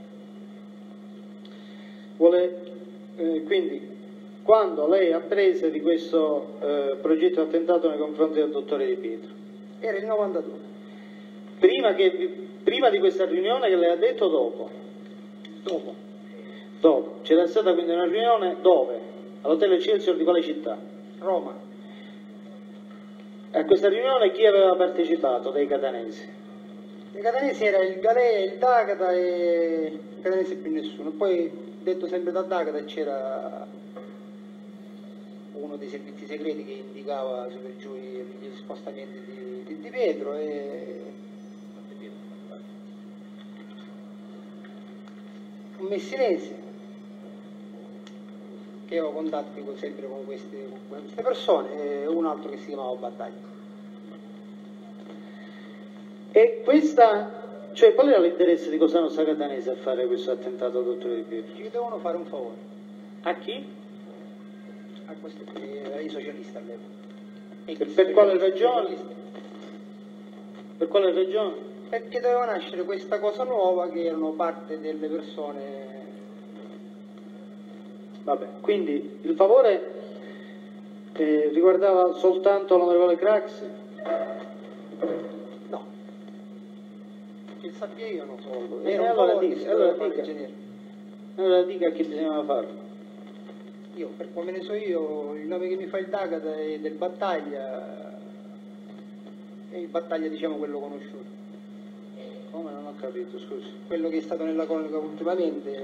Vuole, eh, quindi, quando lei apprese di questo eh, progetto attentato nei confronti del dottore Di Pietro?
Era il novantadue.
Prima, che, prima di questa riunione che lei ha detto o dopo?
Dopo.
Dopo. C'era stata quindi una riunione dove? All'hotel Excelsior di quale città?
Roma.
A questa riunione chi aveva partecipato dei catanesi?
I catanesi era il Galea, il Dagata e i catanesi più nessuno. Poi, detto sempre da Dagata, c'era uno dei servizi segreti che indicava su per giù gli spostamenti di, di, di Pietro e un messinese che avevo contatti con, sempre con queste, con queste persone e un altro che si chiamava Battaglia.
E questa, cioè qual era l'interesse di Cosano Sagatanese a fare questo attentato al dottore Di Pietro?
Ci devono fare un favore
A chi?
a questo, eh, ai socialisti all'epoca.
E per quale ragione? Per quale ragione?
Perché doveva nascere questa cosa nuova che erano parte delle persone.
Vabbè, quindi il favore eh, riguardava soltanto l'onorevole Craxi?
No, che sappia io non so.
E
Era un
allora
favore che
dica,
si
allora
doveva fare
dica.
ingegnere.
Allora dica a chi bisognava farlo.
Io, per come ne so io, il nome che mi fa il Dagata è del Battaglia, e il Battaglia diciamo quello conosciuto.
Come non ho capito, scusi.
Quello che è stato nella cronaca ultimamente.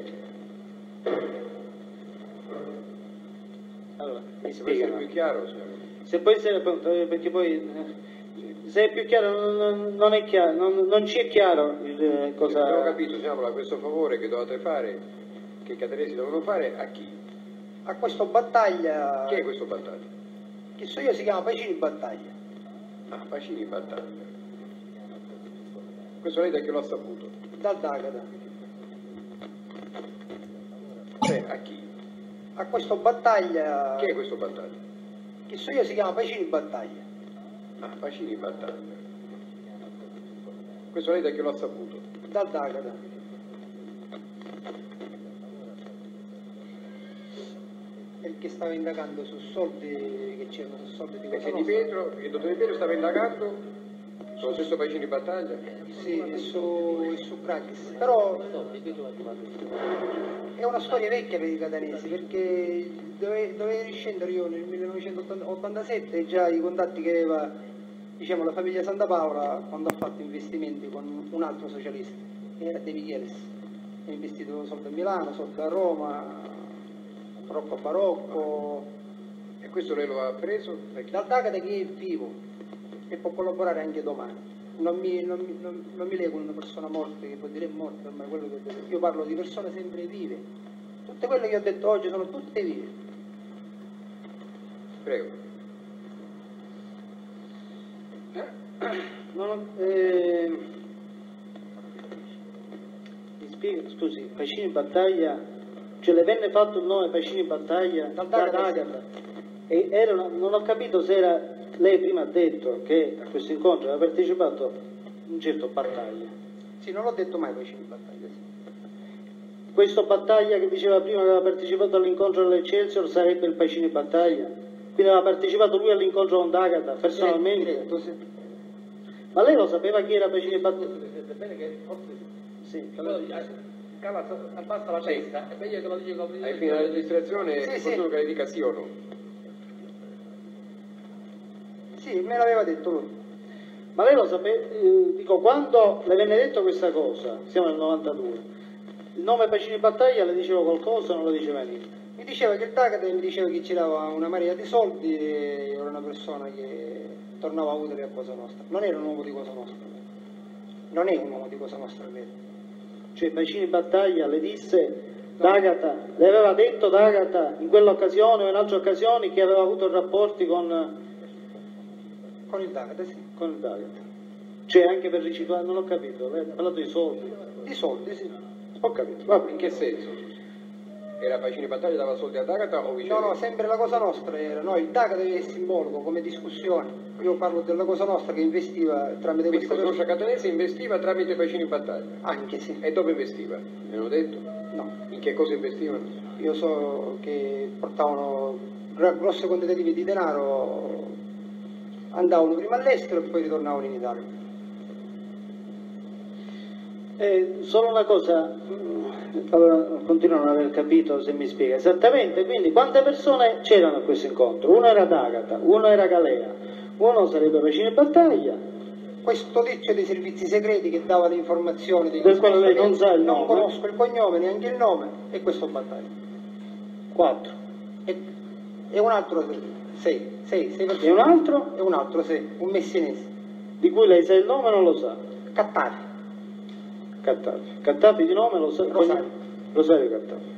Allora, mi
Se può essere
spiega.
più chiaro, signor.
Se può essere appunto, eh, perché poi eh, se è più chiaro non, non è chiaro, non, non ci è chiaro il, eh, cosa.
Abbiamo capito, signor, questo favore che dovete fare, che i catanesi devono fare, a chi?
A questo Battaglia,
Chi è questo Battaglia?
che so io si chiama Pacini Battaglia,
Ah, Pacini Battaglia. Questo lei da chi lo ha saputo?
dal Dagata.
Beh, a chi?
A questo Battaglia,
Chi è questo Battaglia?
che so io si chiama Pacini Battaglia,
Ah, Pacini Battaglia. Questo lei da chi lo ha saputo?
dal Dagata. Che stava indagando su soldi che c'erano su soldi di
Perché
Cosa
Di
Nostra.
Pietro, il dottor Di Pietro stava indagando sullo stesso Pacini Battaglia?
Sì, e su, e su Cracchis. Però è una storia vecchia per i catanesi perché dove, dovevo riscendere io nel millenovecentottantasette e già i contatti che aveva, diciamo, la famiglia Santa Paola quando ha fatto investimenti con un altro socialista, che era De Michelis. Ha investito soldi a Milano, soldi a Roma, Rocco Barocco.
E questo lei lo ha preso? Perché?
Dal Dagata che è vivo e può collaborare anche domani. Non mi, non, mi, non, non mi leggo una persona morta che può dire è morta, ma quello che ho detto. Io parlo di persone sempre vive. Tutte quelle che ho detto oggi sono tutte vive.
Prego.
Non, eh, mi spiega, scusi, Pacini Battaglia, cioè le venne fatto il nome Pacini Battaglia
Dal
da
Dagata,
Dagata e era una, non ho capito se era lei prima ha detto che a questo incontro aveva partecipato un certo Battaglia.
Sì, non l'ho detto mai Pacini Battaglia, sì.
Questo Battaglia che diceva prima che aveva partecipato all'incontro dell'Excelsior sarebbe il Pacini Battaglia? Quindi aveva partecipato lui all'incontro con D'Agata personalmente?
Diretto, sì.
Ma lei lo sapeva chi era Pacini Battaglia?
Bene che forse
Sì.
cala, abbassa la testa, è meglio che lo dica con
Ai fini della registrazione
Sì,
è
sì.
opportuno che le dica sì o no.
Sì, me l'aveva detto lui.
Ma lei lo sapeva, eh, dico, quando le venne detto questa cosa, siamo nel novantadue, il nome Pacini Battaglia le diceva qualcosa o non le diceva niente?
Mi diceva che il D'Agata mi diceva che ci dava una marea di soldi e era una persona che tornava utile a Cosa Nostra. Non era un uomo di Cosa Nostra. Non è un uomo di Cosa Nostra, vero?
Cioè Pacini Battaglia le disse, D'Agata, le aveva detto D'Agata in quell'occasione o in altre occasioni che aveva avuto rapporti con,
Con il D'Agata, sì.
con il D'Agata. Cioè anche per riciclare, non ho capito, lei ha parlato di soldi.
Di soldi, sì.
Ho capito, va
In
bene.
che senso? Era Pacini Battaglia dava soldi ad Agata o
No,
viceversa?
no, sempre la Cosa Nostra era. No, il D'Agata è simbolico, come discussione. Io parlo della Cosa Nostra che investiva tramite
Quindi
questa
Cosa Nostra
persona.
Catanese investiva tramite Pacini Battaglia.
Anche sì.
E dove investiva? Me l'hanno detto?
No.
In che cosa investivano?
Io so che portavano gra- grosse quantitative di denaro, andavano prima all'estero e poi ritornavano in Italia.
Eh, solo una cosa, mm, allora, continuo a non aver capito se mi spiega esattamente, quindi quante persone c'erano a questo incontro? Uno era D'Agata, uno era Galea, uno sarebbe Pacini Battaglia,
Questo tizio dei servizi segreti che dava le informazioni degli
Del quale lei non
spostamenti,
sa il
non
nome.
conosco il cognome, neanche il nome, e questo Battaglia.
quattro.
E, e un altro sei, sei, sei persone.
E un altro
E un altro sei, un messinese.
di cui lei sa il nome non lo sa.
Cattafi.
Cattafi. Cattafi di nome lo sa.
Rosario.
Rosario Cattafi.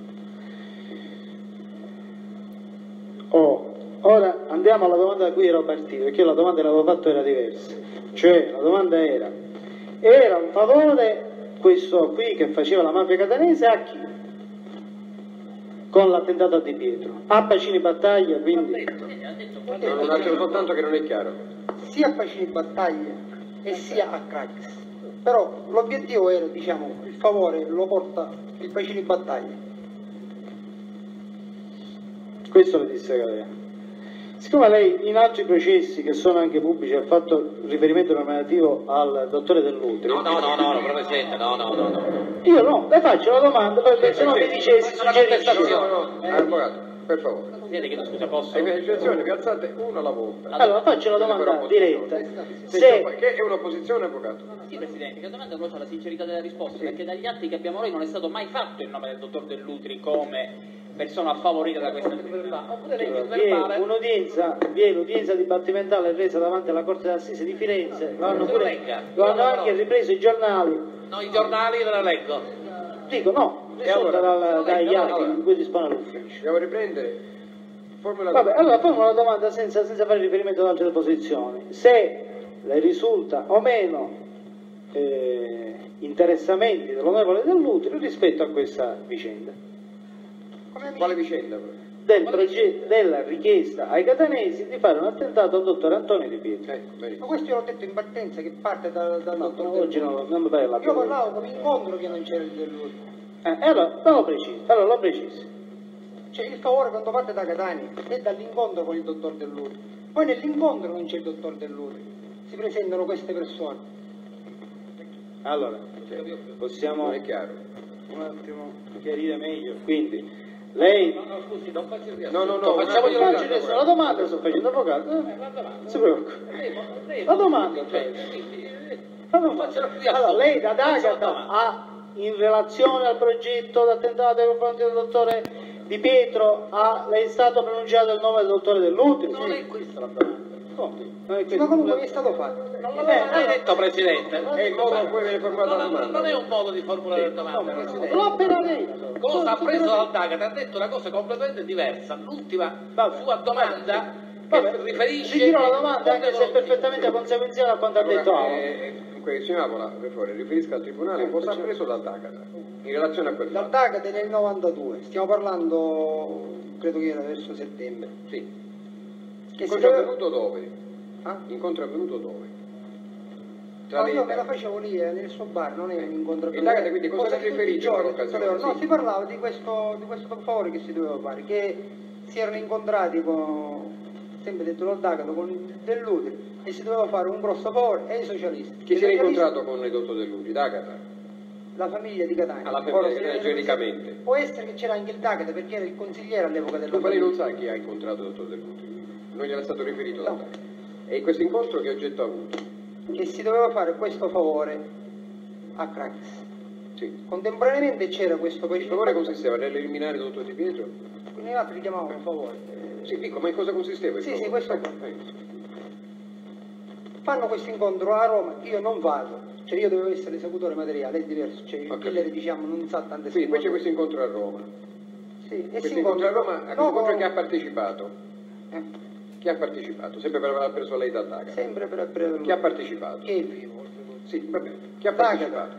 Oh, ora andiamo alla domanda da cui ero partito, perché io la domanda che l'avevo fatto era diversa. Cioè, la domanda era, era un favore questo qui che faceva la mafia catanese a chi? Con l'attentato a Di Pietro. A Pacini Battaglia, quindi...
No, un attimo soltanto che non è chiaro.
Sia a Pacini Battaglia e sia a Crax. Però l'obiettivo era, diciamo, il favore lo porta il Pacini Battaglia.
Questo lo disse Galea. Siccome lei in altri processi che sono anche pubblici ha fatto riferimento nominativo al dottore Dell'Utri,
No, no, no, no, no, Presidente, no, no, no, no.
io no, le faccio la domanda perché se no mi dicessi
Una
suggerisci.
contestazione.
No, no, avvocato, per favore.
Presidente, chiedo scusa, posso?
Ai registrazioni vi alzate uno alla volta.
Allora faccio la domanda
Per
diretta.
opposizione.
Se
Che è un'opposizione, avvocato?
Sì, Presidente, che la domanda è la sincerità della risposta, perché dagli atti che abbiamo noi non è stato mai fatto il nome del dottor Dell'Utri come persona favorita da questa attività. Oppure lei
Allora,
il
vi è
verbale...
un'udienza, vi è l'udienza dibattimentale resa davanti alla Corte d'Assise di Firenze, lo hanno, pure,
Legga.
lo hanno
No, no,
anche
no.
ripreso i giornali.
No, i giornali ve la leggo.
Dico no, risulta
allora?
dal- dagli atti
Allora.
in cui dispone l'ufficio.
Dobbiamo riprendere. Formula
Vabbè, allora facciamo una domanda senza, senza fare riferimento ad altre posizioni. Se le risulta o meno eh, interessamenti dell'onorevole Dell'Utri rispetto a questa vicenda,
Come amici.
Quale vicenda?
del progetto, della richiesta ai catanesi di fare un attentato al dottor Antonio Di Pietro.
Ecco,
Ma
benissimo.
questo io l'ho detto in partenza, che parte da- dal
No,
dottor
no,
Dell'Utri.
oggi non, non mi pare la
Io parlavo come incontro che non c'era il Dell'Utri.
Eh, e allora, non lo preciso, allora lo preciso.
Cioè il favore quando parte da Catania è dall'incontro con il dottor Dell'Utri. Poi nell'incontro non c'è il dottor Dell'Utri. Si presentano queste persone.
Allora, possiamo
Non è chiaro.
un attimo chiarire meglio. Quindi, lei...
No, no, scusi, non faccio il riassunto.
No, no, no,
facciamogli
una-
una
Faccio adesso la domanda, sto facendo avvocato. eh? Non si preoccupi. La domanda, cioè, la domanda.
Faccio il riassunto.
Allora, lei da
Faccio la
D'Agata
domanda.
ha, in relazione al progetto d'attentato nei confronti del dottore Di Pietro, ha, le è stato pronunciato il nome del dottore Dell'Utri?
Non è questa la domanda.
Come? Non è
Sì,
questo.
ma comunque mi è stato fatto.
Non l'aveva mai detto, Presidente.
È il modo in cui viene formulata la
Non,
domanda.
non è un modo di formulare la domanda, Presidente.
L'ho appena detto.
Cosa ha preso dal D'Agata? Ha detto una cosa completamente diversa. L'ultima
Vabbè.
sua domanda
Vabbè,
che riferisce...
ritiro la domanda anche se è perfettamente conseguenziale a quanto ha detto
Allora,
Aula.
eh, dunque, signora Avola, per favore, riferisca al Tribunale cosa ha preso dal D'Agata in relazione a quel
Dal
fatto.
D'Agata nel novantadue, stiamo parlando, credo che era verso settembre.
Sì.
Che
Incontro
deve...
avvenuto dove?
Ah?
Incontro avvenuto dove? Tra
No,
lei
io
e
me la
D'Agata.
facevo lì eh, nel suo bar, non era un incontro
E D'Agata quindi cosa
Cosa
ne
di tutti i
riferisce in
giorni,
quell'occasione?
tutte le ore. No,
Sì.
si parlava di questo, di questo favore che si doveva fare, che si erano incontrati con, sempre detto dal D'Agata, con Dell'Utri, e si doveva fare un grosso favore ai socialisti.
Chi
I
si era
socialisti-
incontrato con il dottor Dell'Utri? D'Agata?
La famiglia di Catania.
Ah, la famiglia
Ora,
di
se
Catania,
vedete-
genericamente.
Può essere che c'era anche il D'Agata perché era il consigliere all'epoca della
Dunque lei
famiglia.
non sa chi ha incontrato il dottor Dell'Utri? Non gli era stato riferito da
No.
D'Agata. E in questo incontro che oggetto ha avuto?
Che si doveva fare questo favore a Crax.
Sì.
Contemporaneamente c'era questo
Il
bacino
favore
di
consisteva nell'eliminare il dottor Di Pietro?
Quindi gli altri li chiamavano favore.
Sì, dico, ma in cosa consisteva il
Sì, sì,
favore?
questo
Eh, eh.
Fanno questo incontro a Roma, io non vado, cioè io dovevo essere l'esecutore materiale, è diverso, cioè il
Ho
killer
capito.
diciamo non sa tante
Quindi poi c'è
cose.
questo incontro a Roma.
Sì, e
Questo
si
incontro a
incontra
Roma, a questo
no,
incontro
con-
chi ha partecipato?
eh,
Chi ha partecipato? Sempre per aver preso lei da D'Agata.
sempre per, per
Chi ha partecipato?
che è vivo,
Sì, va bene. Chi ha
D'Agata.
partecipato?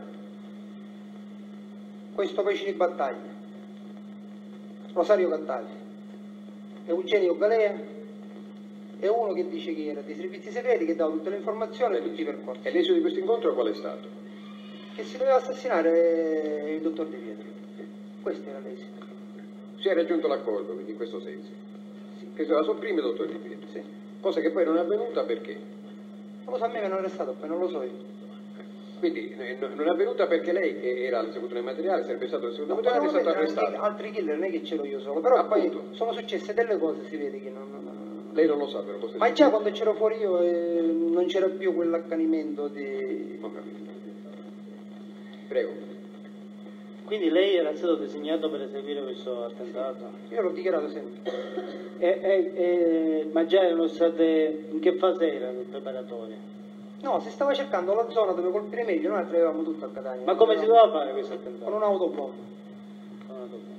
questo bacino di battaglia, Rosario Cattafi, Eugenio Galea e uno che dice che era dei servizi segreti che dava tutte le informazioni e tutti i percorsi.
E l'esito di questo incontro qual è stato?
Che si doveva assassinare il dottor Di Pietro. Questo era l'esito.
Si è raggiunto l'accordo, quindi in questo senso. Che si doveva sopprimere il dottor Di Pietro.
Sì.
Cosa che poi non è avvenuta perché?
Non lo so, a me non è stato, poi non lo so io.
Quindi eh, no- non è avvenuta perché lei, che era l'esecutore materiale, sarebbe stato l'esecutore
No,
materiale, è stato
probabilmente erano
arrestato.
altri killer, non è che c'ero io solo, però
Appunto.
poi sono successe delle cose, si vede che non... non- non-
Lei non lo sa però. cosa è
Ma già
successo?
quando c'ero fuori io eh, non c'era più quell'accanimento di...
Ho capito. Prego.
Quindi lei era stato designato per eseguire questo attentato?
Io l'ho dichiarato sempre.
E, e- e- ma già erano state... in che fase erano le preparatorie?
No, si stava cercando la zona dove colpire meglio, noi altri avevamo tutto a Catania.
Ma come si doveva fare questo
Con
attentato?
un'autobomba.
Con una cosa.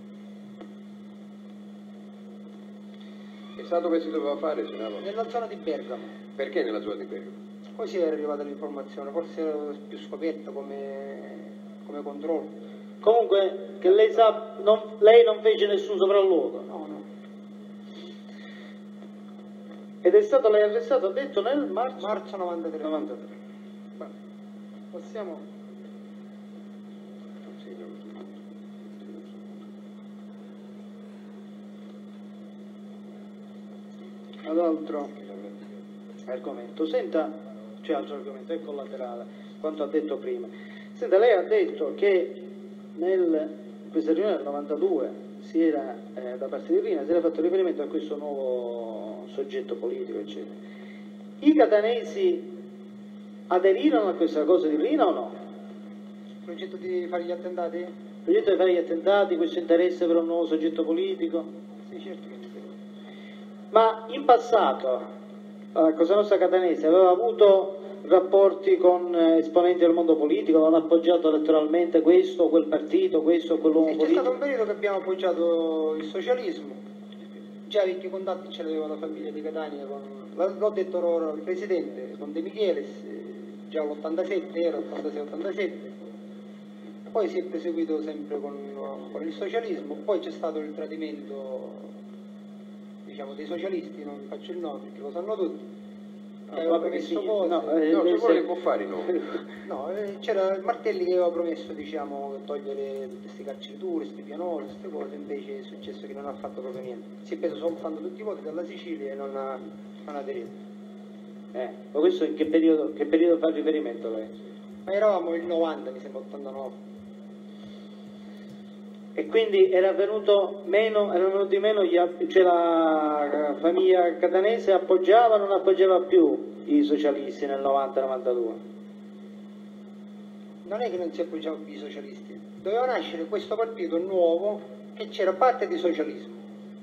E sa dove si doveva fare, signora?
Nella zona di Bergamo.
Perché nella zona di Bergamo?
Così è arrivata l'informazione, forse era più scoperta come, come controllo.
Comunque, che lei sa, non- lei non fece nessun sopralluogo.
No, no.
Ed è stato lei arrestato, ha detto, nel marzo?
Marzo novantatré.
novantatré.
Ma passiamo.
Ad altro argomento. Senta, c'è altro argomento, è collaterale, quanto ha detto prima. Senta, lei ha detto che nel, in questa riunione del novantadue si era, eh, da parte di Rina, si era fatto riferimento a questo nuovo soggetto politico, eccetera. I catanesi aderirono a questa cosa di Rina o no?
Il progetto di fare gli attentati?
Il progetto di fare gli attentati, questo interesse per un nuovo soggetto politico?
Sì, certo che mi credo.
Ma in passato la Cosa Nostra Catanese aveva avuto rapporti con eh, esponenti del mondo politico, hanno appoggiato elettoralmente questo o quel partito, questo o quell'uomo
Sì, c'è
politico?
stato un periodo che abbiamo appoggiato il socialismo, già vecchi contatti ce l'aveva la famiglia di Catania, con, l'ho detto ora al Presidente, con De Michelis, eh, già l'ottantasette era, ottantasei ottantasette, poi si è proseguito sempre con, con il socialismo, poi c'è stato il tradimento diciamo dei socialisti, non faccio il nome perché lo sanno tutti,
No,
aveva
vabbè,
promesso
sì,
cose.
no, eh,
No,
lei
se vuole
se-
può fare i nomi.
No, eh, c'era il Martelli che aveva promesso, diciamo, togliere tutte queste carceriture, questi pianoli, queste cose, invece è successo che non ha fatto proprio niente. Si è preso soltanto tutti i voti dalla Sicilia e non ha, non ha aderito.
Eh, ma questo in che periodo, che periodo fa riferimento lei?
Ma eravamo il novanta, mi sembra ottantanove.
E quindi era venuto meno, erano venuti meno, gli, app- cioè la famiglia catanese appoggiava o non appoggiava più i socialisti nel novanta novantadue?
Non è che non si appoggiavano più i socialisti, doveva nascere questo partito nuovo che c'era parte di socialismo.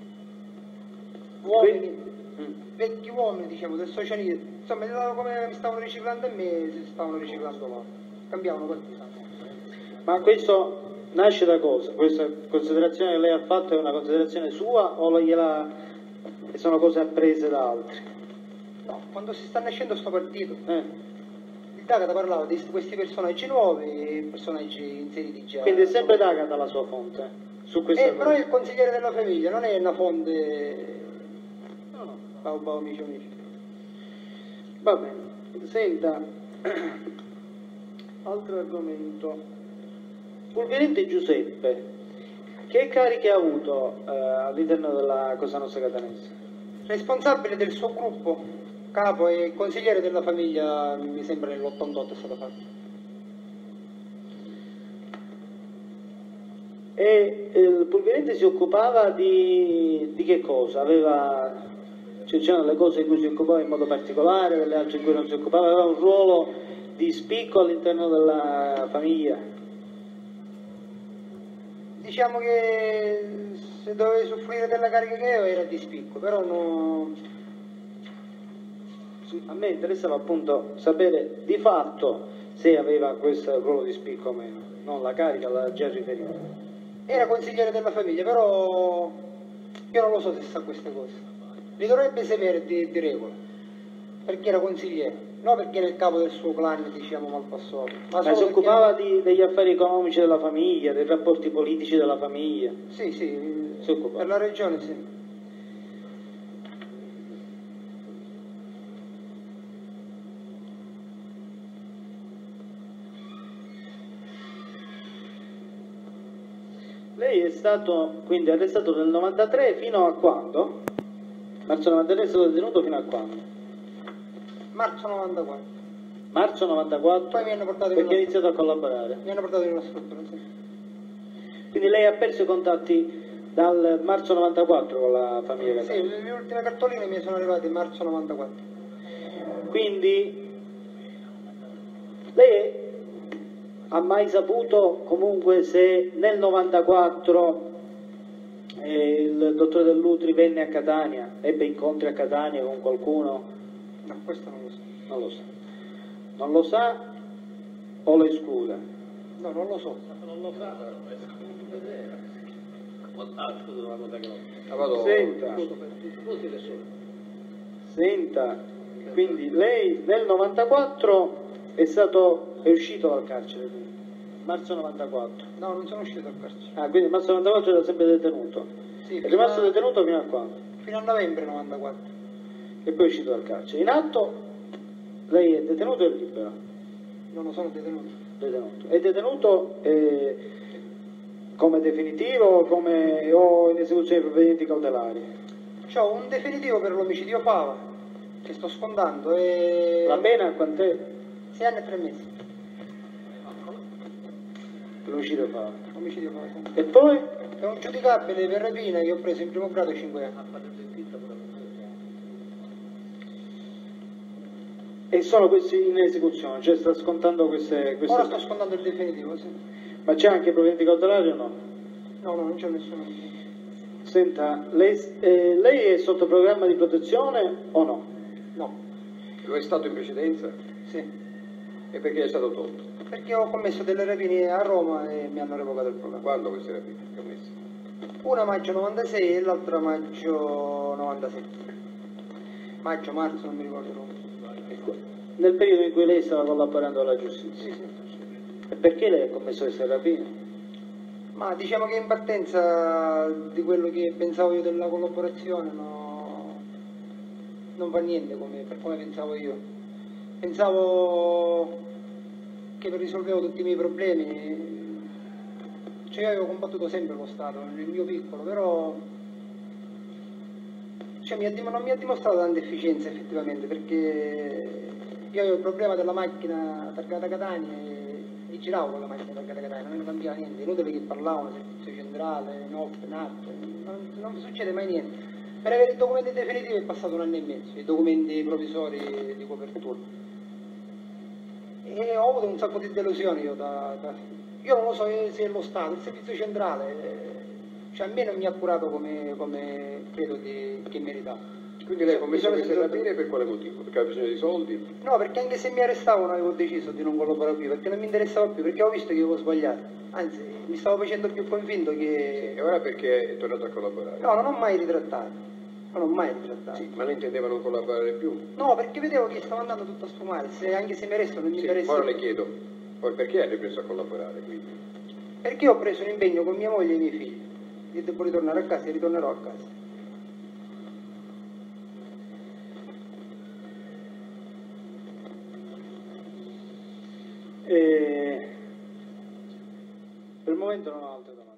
Uomini,
Mm.
vecchi uomini, diciamo, del socialismo, insomma, come mi stavano riciclando a me, si stavano riciclando loro. Cambiavano partito.
Ma questo nasce da cosa? Questa considerazione che lei ha fatto è una considerazione sua o gliela, sono cose apprese da altri?
No, quando si sta nascendo sto partito,
Eh.
il D'Agata parlava di questi personaggi nuovi, personaggi inseriti già.
Quindi è sempre D'Agata la sua fonte su questa
Eh, però è
cosa?
il consigliere della famiglia, non è una fonte...
No, no.
Bau bau, amici amici.
Va bene, senta, altro argomento. Pulvirente Giuseppe, che cariche ha avuto eh, all'interno della Cosa Nostra Catanese?
Responsabile del suo gruppo, capo e consigliere della famiglia, mi sembra nell'ottantotto è stato fatto.
E il Pulvirente si occupava di, di che cosa? Aveva, cioè, c'erano le cose di cui si occupava in modo particolare, delle altre in cui non si occupava, aveva un ruolo di spicco all'interno della famiglia?
Diciamo che se dovevi soffrire della carica che io era di spicco, però no...
Sì, a me interessava appunto sapere di fatto se aveva questo ruolo di spicco o meno, non la carica, l'ha già riferito.
Era consigliere della famiglia, però io non lo so se sa queste cose. Li dovrebbe sapere di, di regola, perché era consigliere, non perché era il capo del suo clan, diciamo, malpassato.
Ma, Ma si occupava perché... di, degli affari economici della famiglia, dei rapporti politici della famiglia?
Sì, sì,
si occupava.
Per la regione sì.
Lei è stato quindi arrestato nel novantatré fino a quando? Marzo novantatré è stato detenuto fino a quando?
Marzo novantaquattro.
Marzo novantaquattro?
Poi mi hanno portato in
perché ha
una...
iniziato a collaborare?
Mi hanno portato in una struttura, sì.
Quindi lei ha perso i contatti dal marzo novantaquattro con la famiglia Catania?
Sì, le ultime cartoline mi sono arrivate in marzo novantaquattro.
Quindi lei ha mai saputo comunque se nel novantaquattro eh, il dottore Dell'Utri venne a Catania, ebbe incontri a Catania con qualcuno?
No, questo non lo so.
Non lo sa. Non lo sa o lo esclude?
No, non lo so.
Non lo sa,
Senta, senta, quindi lei nel novantaquattro è stato è uscito dal carcere, quindi. Marzo novantaquattro.
No, non sono uscito dal carcere.
Ah, quindi marzo novantaquattro era sempre detenuto.
Sì,
è rimasto
a...
detenuto fino a quando?
Fino a novembre novantaquattro.
E poi è uscito dal carcere. In atto lei è detenuto e libero?
Non lo sono detenuto.
Detenuto. È detenuto eh, come definitivo come, o in esecuzione di provvedimenti cautelari?
C'ho un definitivo per l'omicidio Fava che sto scontando e...
La pena quant'è?
sei anni e tre mesi.
Per l'omicidio Fava.
Omicidio Fava, sì.
E poi?
È un giudicabile per rapina che ho preso in primo grado cinque anni.
E sono questi in esecuzione, cioè sta scontando queste... queste...
Ora sto scontando il definitivo, sì.
Ma c'è anche provvedimenti cautelari o no?
No, no, non c'è nessuno.
Senta, lei, eh, lei è sotto programma di protezione o no?
No.
Lo è stato in precedenza?
Sì.
E perché è stato tolto?
Perché ho commesso delle rapine a Roma e mi hanno revocato il programma.
Quando queste rapine che ho messo?
Una maggio novantasei e l'altra maggio novantasette. Maggio, marzo, non mi ricordo l'ora.
Nel periodo in cui lei stava collaborando alla giustizia?
Sì, sì.
E perché lei ha commesso queste rapine?
Ma diciamo che in partenza di quello che pensavo io della collaborazione no, non fa niente come, per come pensavo io. Pensavo che risolvevo tutti i miei problemi, cioè io avevo combattuto sempre lo Stato nel mio piccolo, però cioè, mi ha, non mi ha dimostrato tanta efficienza effettivamente, perché io avevo il problema della macchina targata Catania e, e giravo con la macchina targata Catania, non mi cambiava niente, inutile che parlavano, servizio centrale, N O P, N A P, non, non succede mai niente. Per avere i documenti definitivi è passato un anno e mezzo, i documenti provvisori di copertura. E ho avuto un sacco di delusioni io da, da... Io non lo so se è lo Stato, il servizio centrale, cioè a me non mi ha curato come, come credo di, che meritava.
Quindi lei ha commesso queste rapine per quale motivo? Perché aveva bisogno di soldi?
No, perché anche se mi arrestavano avevo deciso di non collaborare più, perché non mi interessava più, perché ho visto che avevo sbagliato. Anzi, mi stavo facendo più convinto che...
Sì, e ora perché è tornato a collaborare?
No, non ho mai ritrattato. Non ho mai ritrattato.
Sì, ma lei intendeva non collaborare più?
No, perché vedevo che stavo andando tutto a sfumare, se, anche se mi arrestano non mi
sì,
interessa.
Ora le chiedo, poi perché hai ripreso a collaborare quindi?
Perché ho preso un impegno con mia moglie e i miei figli. Io devo ritornare a casa e ritornerò a casa.
E per il momento non ho altre domande.